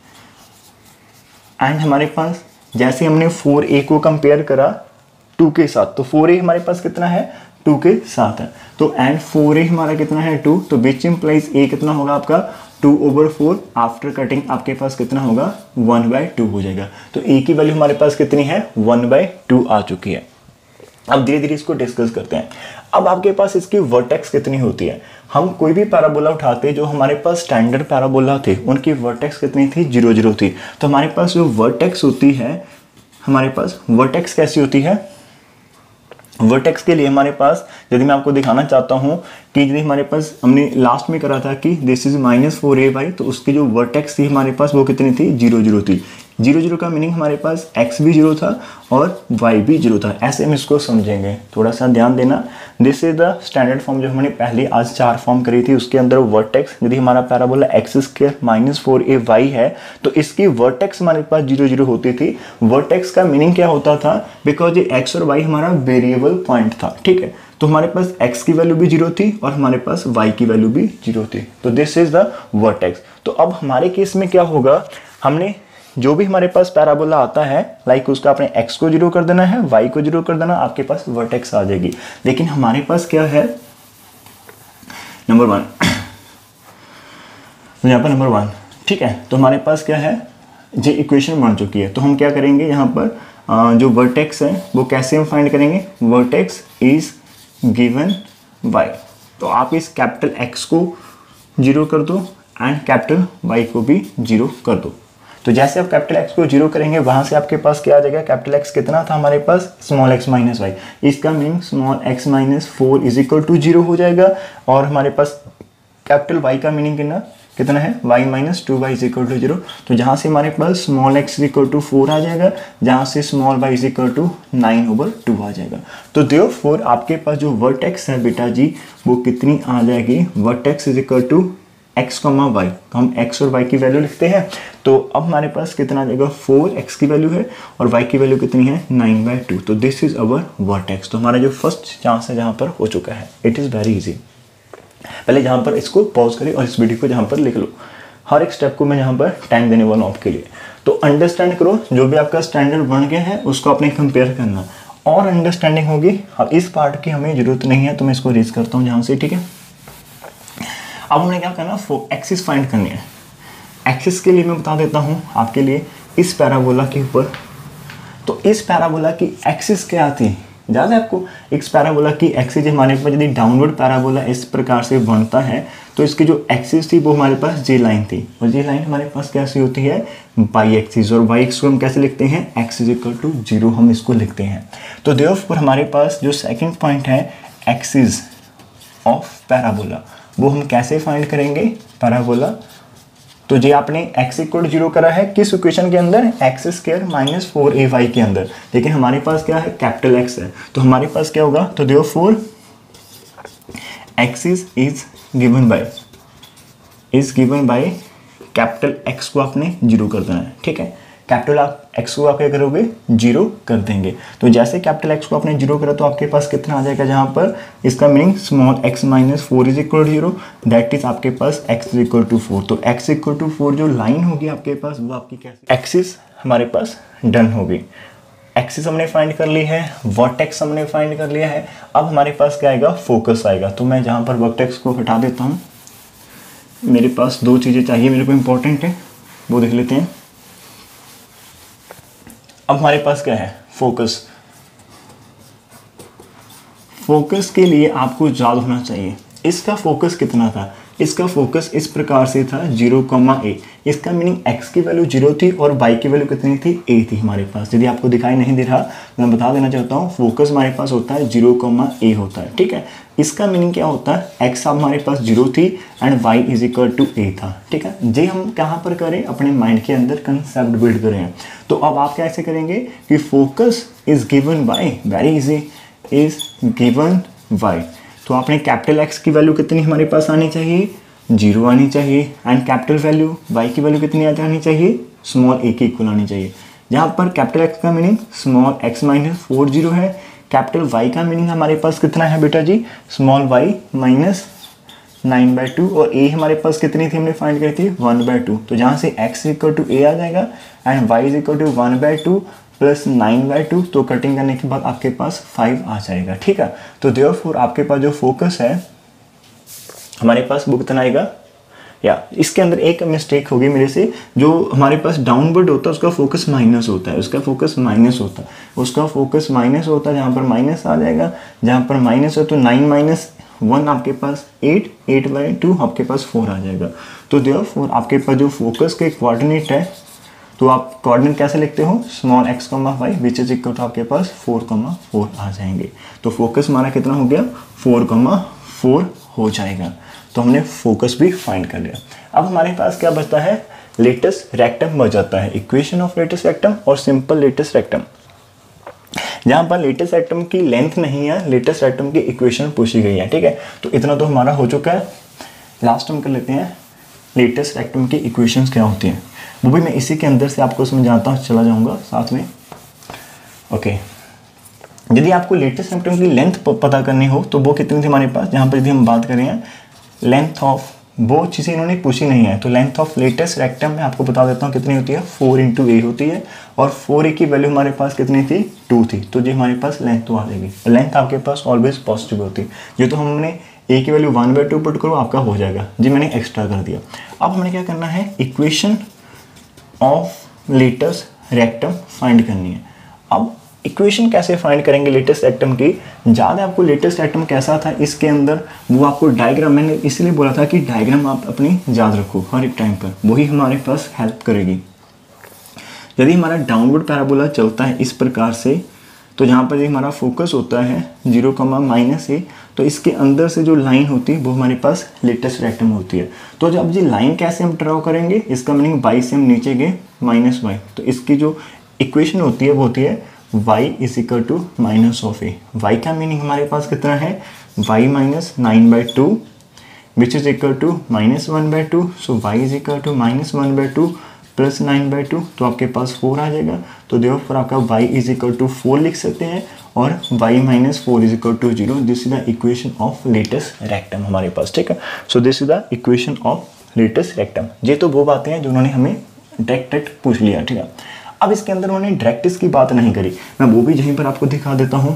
एंड हमारे पास जैसे हमने फोर ए को कंपेयर करा टू के साथ, तो फोर ए हमारे पास कितना है, टू के साथ है। तो एंड फोर ए हमारा कितना है, टू। तो विच इम्प्लाइज ए कितना होगा आपका, two over four. After cutting आपके पास कितना होगा, वन बाय टू हो जाएगा। तो ए की वैल्यू हमारे पास कितनी है, वन बाय टू आ चुकी है। अब धीरे धीरे इसको डिस्कस करते हैं। अब आपके पास इसकी वर्टेक्स कितनी होती है। हम कोई भी पैराबोला उठाते, जो हमारे पास स्टैंडर्ड पैराबोला थे उनकी वर्टेक्स कितनी थी, जीरो जीरो थी। तो हमारे पास जो वर्टेक्स होती है, हमारे पास वर्टेक्स कैसी होती है, वर्टेक्स के लिए हमारे पास, यदि मैं आपको दिखाना चाहता हूं कि यदि हमारे पास हमने लास्ट में करा था कि this is minus four A y, तो उसकी जो वर्टेक्स थी हमारे पास वो कितनी थी, जीरो जीरो थी। जीरो जीरो का मीनिंग हमारे पास x भी जीरो था और y भी जीरो था। ऐसे हम इसको समझेंगे, थोड़ा सा ध्यान देना। This is the standard form जो हमने पहले आज चार फॉर्म करी थी, उसके अंदर वर्टेक्स, यदि हमारा parabola x square minus four ए वाई है तो इसकी वर्टेक्स हमारे पास जीरो जीरो होती थी। वर्टेक्स का मीनिंग क्या होता था, बिकॉज ये x और y हमारा वेरिएबल पॉइंट था, ठीक है। तो हमारे पास x की वैल्यू भी जीरो थी और हमारे पास y की वैल्यू भी जीरो थी, तो दिस इज द वर्टेक्स। तो अब हमारे केस में क्या होगा, हमने जो भी हमारे पास पैराबोला आता है लाइक उसका आपने x को जीरो कर देना है, y को जीरो कर देना, आपके पास वर्टेक्स आ जाएगी। लेकिन हमारे पास क्या है, नंबर वन, तो यहाँ पर नंबर वन, ठीक है। तो हमारे पास क्या है, ये इक्वेशन बन चुकी है। तो हम क्या करेंगे, यहाँ पर आ, जो वर्टेक्स है वो कैसे हम फाइंड करेंगे, वर्टेक्स इज गिवन बाय, तो आप इस कैपिटल X को जीरो कर दो एंड कैपिटल Y को भी जीरो कर दो। तो जैसे आप कैपिटल X को जीरो करेंगे वहां से आपके पास क्या आ जाएगा, कैपिटल X कितना था हमारे पास, स्मॉल x माइनस वाई, इसका meaning small x minus four is equal to zero हो जाएगा। और हमारे पास कैपिटल Y का मीनिंग कितना कितना है, y minus two y is equal to zero. तो जहाँ से हमारे पास small x is equal to four आ जाएगा, जहाँ से small y is equal to nine over two आ जाएगा। तो देयरफॉर आपके पास जो वर्टेक्स है बेटा जी वो कितनी आ जाएगी, vertex is equal to x comma y. तो हम x और y की वैल्यू लिखते हैं। तो अब हमारे पास कितना आ जाएगा, फोर x की वैल्यू है और y की वैल्यू कितनी है, नाइन बाई टू। तो दिस इज अवर वर्टेक्स। तो हमारा जो फर्स्ट चांस है जहाँ पर हो चुका है, इट इज़ वेरी इजी। पहले जहाँ पर इसको पॉज करें और इस वीडियो को जहाँ पर लिख लो, हर एक स्टेप को मैं यहाँ पर टाइम देने वाला हूँ आपके लिए। तो अंडरस्टैंड करो, जो भी आपका स्टैंडर्ड बन गया है उसको आपने कंपेयर करना और अंडरस्टैंडिंग होगी। अब इस पार्ट की हमें जरूरत नहीं है तो मैं इसको रेज करता हूँ जहाँ से, ठीक है। अब हमने क्या करना, एक्सिस फाइंड करनी है। एक्सिस के लिए मैं बता देता हूँ आपके लिए, इस पैराबोला के ऊपर, तो इस पैराबोला की एक्सिस क्या आती है, याद है आपको, इस पैराबोला की एक्सिस हमारे पास यदि डाउनवर्ड पैराबोला इस प्रकार से बनता है तो इसकी जो एक्सिस थी वो हमारे पास जे लाइन थी, और जे लाइन हमारे पास कैसी होती है, बाई एक्सिस, और बाई एक्सिस को हम कैसे लिखते हैं, x is equal to zero हम इसको लिखते हैं। तो देयरफॉर हमारे पास जो सेकंड पॉइंट है एक्सिस ऑफ पैराबोला, वो हम कैसे फाइंड करेंगे, पैराबोला। तो जी आपने x इक्वल जीरो करा है किस इक्वेशन के अंदर, एक्स स्क्वायर माइनस फोर ए वाई के अंदर, लेकिन हमारे पास क्या है, कैपिटल X है। तो हमारे पास क्या होगा, तो therefore axis is given by is given by capital X को आपने जीरो कर देना है, ठीक है। कैपिटल आप X को आप क्या करोगे, जीरो कर देंगे। तो जैसे कैपिटल X को आपने जीरो करा तो आपके पास कितना आ जाएगा, जहाँ पर इसका meaning small x minus four is equal to zero, that is आपके पास x is equal to four. तो x इक्वल टू फोर जो लाइन होगी आपके पास वो आपकी कैसे, एक्सिस हमारे पास डन होगी। एक्सिस हमने फाइंड कर ली है, वर्टेक्स हमने फाइंड कर लिया है। अब हमारे पास क्या आएगा, फोकस आएगा। तो मैं जहाँ पर वर्टेक्स को हटा देता हूँ, मेरे पास दो चीज़ें चाहिए मेरे को इंपॉर्टेंट है, वो देख लेते हैं। अब हमारे पास क्या है, फोकस। फोकस के लिए आपको याद होना चाहिए इसका फोकस कितना था, इसका फोकस इस प्रकार से था जीरो कॉमा ए, इसका मीनिंग x की वैल्यू जीरो थी और y की वैल्यू कितनी थी, a थी हमारे पास। यदि आपको दिखाई नहीं दे रहा मैं बता देना चाहता हूँ, फोकस हमारे पास होता है जीरो कॉमा ए होता है, ठीक है। इसका मीनिंग क्या होता है, x हमारे पास जीरो थी and y is equal to a था, ठीक है। जे हम कहाँ पर करें, अपने माइंड के अंदर कंसेप्ट बिल्ड करें। तो अब आप कैसे करेंगे कि focus is given by, very easy, is given by, तो आपने कैपिटल X की वैल्यू कितनी हमारे पास आनी चाहिए, जीरो आनी चाहिए, एंड कैपिटल वैल्यू Y की वैल्यू कितनी आ जानी चाहिए, स्मॉल a के इक्वल आनी चाहिए। जहाँ पर कैपिटल X का meaning small x minus four zero है, कैपिटल Y का मीनिंग हमारे पास कितना है बेटा जी, small y minus nine by two, और a हमारे पास कितनी थी हमने फाइंड करी थी, वन बाई टू। तो जहाँ से x इक्वल टू a आ जाएगा and y is equal to one by two plus nine by two, तो कटिंग करने के बाद आपके पास फाइव आ जाएगा, ठीक है। तो देयरफॉर आपके पास जो फोकस है हमारे पास वो कितना आएगा, या इसके अंदर एक मिस्टेक होगी मेरे से, जो हमारे पास डाउनवर्ड होता है उसका फोकस माइनस होता है, उसका फोकस माइनस होता है उसका फोकस माइनस होता है, जहाँ पर माइनस आ जाएगा, जहाँ पर माइनस है तो नाइन माइनस वन आपके पास एट, एट बाई टू आपके पास फोर आ जाएगा। तो देयरफॉर आपके पास जो फोकस के कोऑर्डिनेट है, तो आप कोऑर्डिनेट कैसे लिखते हो, small x comma y which is equal to आपके पास फोर कॉमा फोर आ जाएंगे। तो फोकस हमारा कितना हो गया, फोर कॉमा फोर हो जाएगा। तो हमने फोकस भी फाइंड कर लिया। अब हमारे पास क्या बचता है, लेटेस्ट रेक्टम बच जाता है, इक्वेशन ऑफ लेटेस्ट रेक्टम और सिंपल लेटेस्ट रेक्टम। जहाँ पर लेटेस्ट रेक्टम की लेंथ नहीं है, लेटेस्ट रेक्टम की इक्वेशन पूछी गई है, ठीक है। तो इतना तो हमारा हो चुका है। लास्ट हम कर लेते हैं लेटेस्ट रेक्टम की इक्वेशंस क्या होती हैं, वो भी मैं इसी के अंदर से आपको समझाता चला जाऊँगा साथ में, ओके। यदि आपको लेटेस्ट रेक्टम की लेंथ पता करनी हो तो वो कितनी थी हमारे पास, यहाँ पर यदि हम बात करें लेंथ ऑफ, वो चीज़ें इन्होंने पूछी नहीं है, तो लेंथ ऑफ लेटेस्ट रेक्टम में आपको बता देता हूँ कितनी होती है, फोर इंटू ए होती है, और फोर ए की वैल्यू हमारे पास कितनी थी, टू थी, तो जी हमारे पास लेंथ तो आ जाएगी। लेंथ आपके पास ऑलवेज पॉजिटिव होती है, ये तो हमने ए की value one by two put करो आपका हो जाएगा जी, मैंने एक्स्ट्रा कर दिया। अब हमने क्या करना है, equation of latus rectum find करनी है। अब इक्वेशन कैसे फाइंड करेंगे लेटेस्ट रेक्टम की, ज़्यादा आपको लेटेस्ट रेक्टम कैसा था इसके अंदर वो आपको डायग्राम, मैंने इसलिए बोला था कि डायग्राम आप अपनी याद रखो हर एक टाइम पर, वही हमारे पास हेल्प करेगी। यदि हमारा डाउनवर्ड पैराबोला चलता है इस प्रकार से, तो जहाँ पर हमारा फोकस होता है जीरो कमा माइनस ए, तो इसके अंदर से जो लाइन होती है वो हमारे पास लेटेस्ट रेक्टम होती है। तो जब ये लाइन कैसे हम ड्रॉ करेंगे, इसका मीनिंग वाई से हम नीचे गए माइनस वाई, तो इसकी जो इक्वेशन होती है वो होती है y is equal to minus of a. Y का मीनिंग हमारे पास कितना है, y minus nine by two which is equal to minus one by two, so y is equal to minus one by two plus nine by two, तो आपके पास four आ जाएगा। तो देयरफॉर आपका y is equal to four लिख सकते हैं और y minus four is equal to zero. This is the equation of latus rectum हमारे पास, ठीक है। So this is the equation of latus rectum. ये तो वो बातें हैं जो उन्होंने हमें डायरेक्ट डायरेक्ट पूछ लिया, ठीक है। अब इसके अंदर उन्होंने डायरेक्टिस की बात नहीं करी, मैं वो भी यहीं पर आपको दिखा देता हूँ।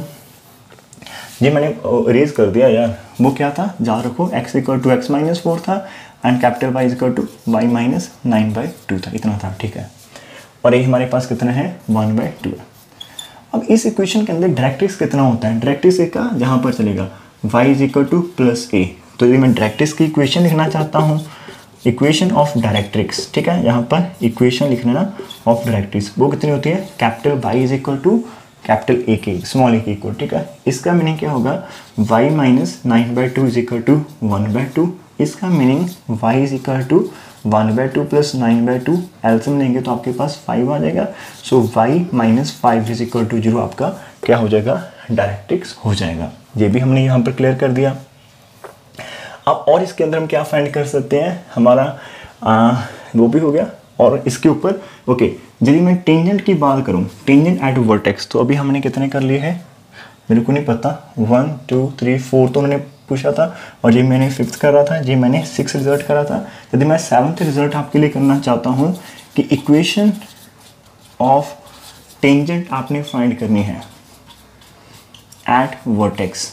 जी मैंने रेज कर दिया यार, वो क्या था, याद रखो x equal to x minus four था and capital y equal to y minus nine by two था, इतना था, ठीक है। और ये हमारे पास कितना है, वन बाई टू है। अब इस इक्वेशन के अंदर डायरेक्टिस कितना होता है, डायरेक्टिस का जहाँ पर चलेगा y is equal to plus a, तो यदि मैं डायरेक्टिस की इक्वेशन लिखना चाहता हूँ, इक्वेशन ऑफ डायरेक्ट्रिक्स, ठीक है, यहाँ पर इक्वेशन लिख लेना ऑफ डायरेक्ट्रिक्स, वो कितनी होती है, capital y is equal to capital A के स्मॉल ए के इक्वल, ठीक है। इसका मीनिंग क्या होगा, y minus nine by two is equal to one by two, इसका meaning y is equal to one by two plus nine by two, एल्सियम लेंगे तो आपके पास फाइव आ जाएगा। So y minus five is equal to zero आपका क्या हो जाएगा, डायरेक्ट्रिक्स हो जाएगा। ये भी हमने यहाँ पर क्लियर कर दिया। अब और इसके अंदर हम क्या फाइंड कर सकते हैं, हमारा आ, वो भी हो गया। और इसके ऊपर ओके, यदि मैं टेंजेंट की बात करूं, टेंजेंट एट वर्टेक्स, तो अभी हमने कितने कर लिए हैं मेरे को नहीं पता, वन टू थ्री फोर तो उन्होंने पूछा था, और ये मैंने फिफ्थ कर रहा था, ये मैंने सिक्स रिजल्ट करा था। यदि मैं सेवन्थ रिजल्ट आपके लिए करना चाहता हूँ कि इक्वेशन ऑफ टेंजेंट आपने फाइंड करनी है at vertex,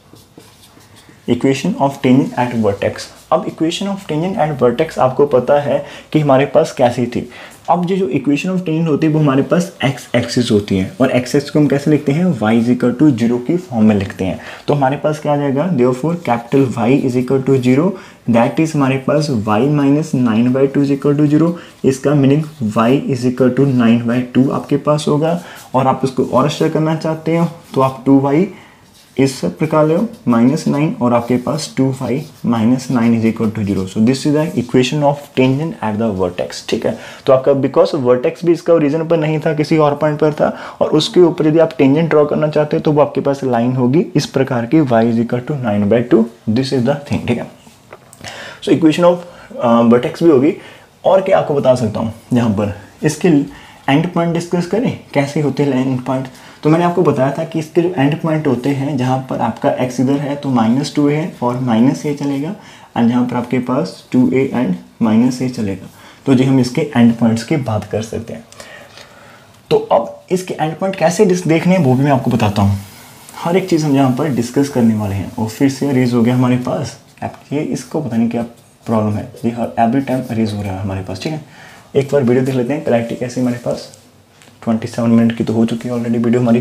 equation of tangent at vertex. अब equation of tangent at vertex आपको पता है कि हमारे पास कैसी थी। अब ये जो इक्वेशन ऑफ टेंजेंट होती है वो हमारे पास एक्स एक्सिस होती है, और एक्स एक्सिस को हम कैसे लिखते हैं, y is equal to zero की फॉर्म में लिखते हैं। तो हमारे पास क्या आ जाएगा, therefore capital y is equal to zero, that is हमारे पास y minus nine by two is equal to zero. इसका meaning y is equal to nine by two आपके पास होगा, और आप इसको और अच्छा करना चाहते हो तो आप टू वाई इस प्रकार ले माइनस नाइन, और आपके पास two y minus nine is equal to zero. So this is the equation of tangent at the vertex, ठीक है। तो आपका बिकॉज वर्टेक्स भी इसका रीजन पर नहीं था, किसी और पॉइंट पर था, और उसके ऊपर यदि आप टेंजेंट ड्रॉ करना चाहते हैं तो वो आपके पास लाइन होगी इस प्रकार की, y is equal to nine by two, this is the thing, ठीक है। सो इक्वेशन ऑफ वर्टेक्स भी होगी। और क्या आपको बता सकता हूँ, यहाँ पर इसके एंड पॉइंट डिस्कस करें कैसे होते हैं एंड पॉइंट। तो मैंने आपको बताया था कि इसके जो एंड पॉइंट होते हैं, जहाँ पर आपका x इधर है तो माइनस टू है और माइनस ए चलेगा, एंड जहाँ पर आपके पास two a and minus a चलेगा। तो जी हम इसके एंड पॉइंट्स की बात कर सकते हैं। तो अब इसके एंड पॉइंट कैसे देखने हैं वो भी मैं आपको बताता हूँ। हर एक चीज़ हम यहाँ पर डिस्कस करने वाले हैं। और फिर से रेज हो गया हमारे पास, ये इसको पता नहीं क्या प्रॉब्लम है, ये हर एवरी टाइम रेज हो रहा है हमारे पास, ठीक है। एक बार वीडियो देख लेते हैं, क्लैरिटी कैसे हमारे पास सत्ताईस मिनट की तो हो चुकी है ऑलरेडी वीडियो हमारी,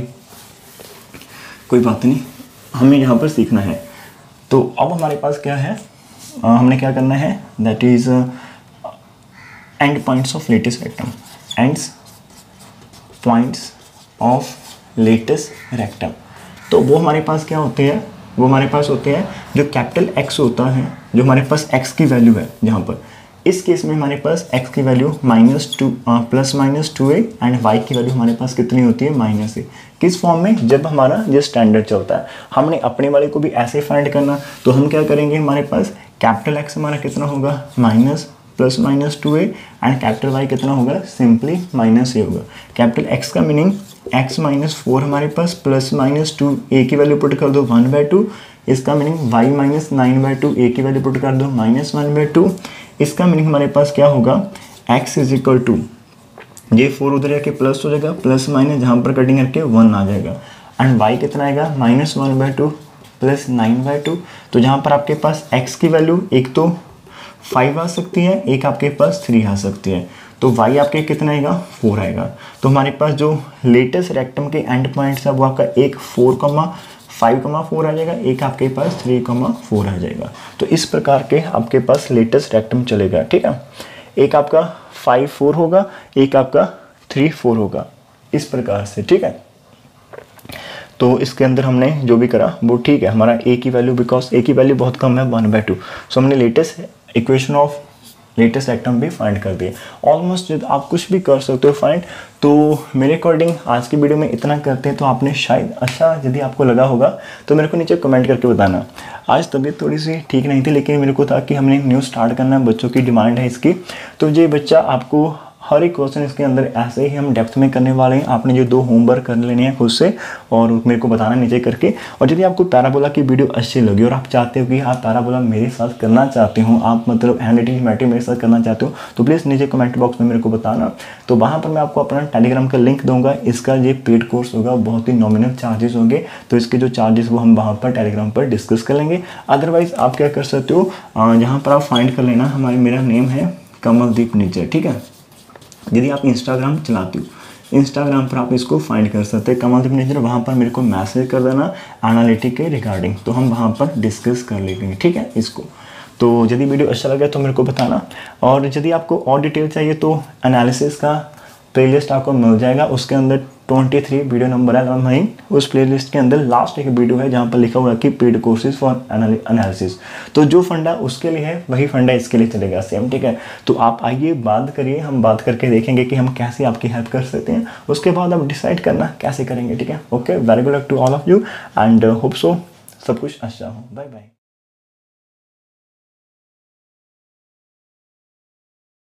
कोई बात नहीं, हमें यहाँ पर सीखना है। तो अब हमारे पास क्या है, आ, हमने क्या करना है, that is end points of latus rectum, ends points of latus rectum. तो वो हमारे पास क्या होते हैं, वो हमारे पास होते हैं जो कैपिटल एक्स होता है, जो हमारे पास एक्स की वैल्यू है, जहाँ पर इस केस में हमारे पास x की value minus two plus minus two a and y की वैल्यू हमारे पास कितनी होती है, माइनस ए। किस फॉर्म में, जब हमारा ये स्टैंडर्ड चलता है। हमने अपने वाले को भी ऐसे फाइंड करना, तो हम क्या करेंगे, हमारे पास कैपिटल x हमारा कितना होगा, minus plus minus two a and capital y कितना होगा, सिंपली माइनस ए होगा। कैपिटल एक्स का मीनिंग एक्स माइनस फोर हमारे पास प्लस माइनस टू, ए की वैल्यू पुट कर दो वन बाई टू। इसका meaning y minus nine by two, a की वैल्यू पुट कर दो माइनस वन बाई टू। इसका मीनिंग हमारे पास क्या होगा, एक्स इज इक्वल टू, ये फोर उधर जाके प्लस हो जाएगा, प्लस माइनस जहाँ पर कटिंग करके वन आ जाएगा। एंड वाई कितना आएगा, minus one by two plus nine by two. तो जहाँ पर आपके पास x की वैल्यू एक तो फाइव आ सकती है, एक आपके पास थ्री आ सकती है। तो y आपके कितना आएगा, फोर आएगा। तो हमारे पास जो लेटेस्ट रेक्टम के एंड पॉइंट्स है वो आपका एक four comma five comma four आ जाएगा, एक आपके पास थ्री कमा फोर आ जाएगा। तो इस प्रकार के आपके पास लेटेस्ट रेक्टम चलेगा, ठीक है। एक आपका फाइव फोर होगा, एक आपका थ्री फोर होगा, इस प्रकार से, ठीक है। तो इसके अंदर हमने जो भी करा वो ठीक है। हमारा ए की वैल्यू, बिकॉज ए की वैल्यू बहुत कम है, वन बाई टू, सो हमने latus equation of latus rectum भी फाइंड कर दिए। ऑलमोस्ट आप कुछ भी कर सकते हो फाइंड। तो मेरे अकॉर्डिंग आज की वीडियो में इतना करते हैं। तो आपने शायद अच्छा यदि आपको लगा होगा तो मेरे को नीचे कमेंट करके बताना। आज तबीयत थोड़ी सी ठीक नहीं थी, लेकिन मेरे को था कि हमने न्यू स्टार्ट करना है, बच्चों की डिमांड है इसकी। तो ये बच्चा आपको हर एक क्वेश्चन इसके अंदर ऐसे ही हम डेप्थ में करने वाले हैं। आपने जो दो होमवर्क कर लेने हैं खुद से और मेरे को बताना नीचे करके। और यदि आपको पैराबोला की वीडियो अच्छी लगी और आप चाहते हो कि आप पैराबोला मेरे साथ करना चाहते हो, आप मतलब हैंड राइटिंग मैट्रिक मेरे साथ करना चाहते हो, तो प्लीज़ नीचे कमेंट बॉक्स में मेरे को बताना। तो वहाँ पर मैं आपको अपना टेलीग्राम का लिंक दूंगा। इसका ये पेड कोर्स होगा, बहुत ही नॉमिनल चार्जेस होंगे। तो इसके जो चार्जेस वो हम वहाँ पर टेलीग्राम पर डिस्कस कर लेंगे। अदरवाइज आप क्या कर सकते हो, यहाँ पर आप फाइंड कर लेना, हमारे मेरा नेम है कमलदीप निज्जर, ठीक है। यदि आप इंस्टाग्राम चलाते हो, इंस्टाग्राम पर आप इसको फाइंड कर सकते हैं कमलदीप निज्जर। वहाँ पर मेरे को मैसेज कर देना एनालिटिक के रिगार्डिंग, तो हम वहाँ पर डिस्कस कर लेंगे, ठीक है इसको। तो यदि वीडियो अच्छा लगे तो मेरे को बताना। और यदि आपको और डिटेल चाहिए तो एनालिसिस का प्लेलिस्ट आपको मिल जाएगा, उसके अंदर तेईस वीडियो नंबर है वहीं। उस प्लेलिस्ट के अंदर लास्ट एक वीडियो है जहाँ पर लिखा हुआ है कि पेड कोर्सेज फॉर एनालिसिस। तो जो फंडा उसके लिए है वही फंडा इसके लिए चलेगा सेम, ठीक है। तो आप आइए बात करिए, हम बात करके देखेंगे कि हम कैसे आपकी हेल्प कर सकते हैं। उसके बाद आप डिसाइड करना कैसे करेंगे, ठीक है। Okay, very good luck to all of you and hope so सब कुछ अच्छा हो। Bye bye.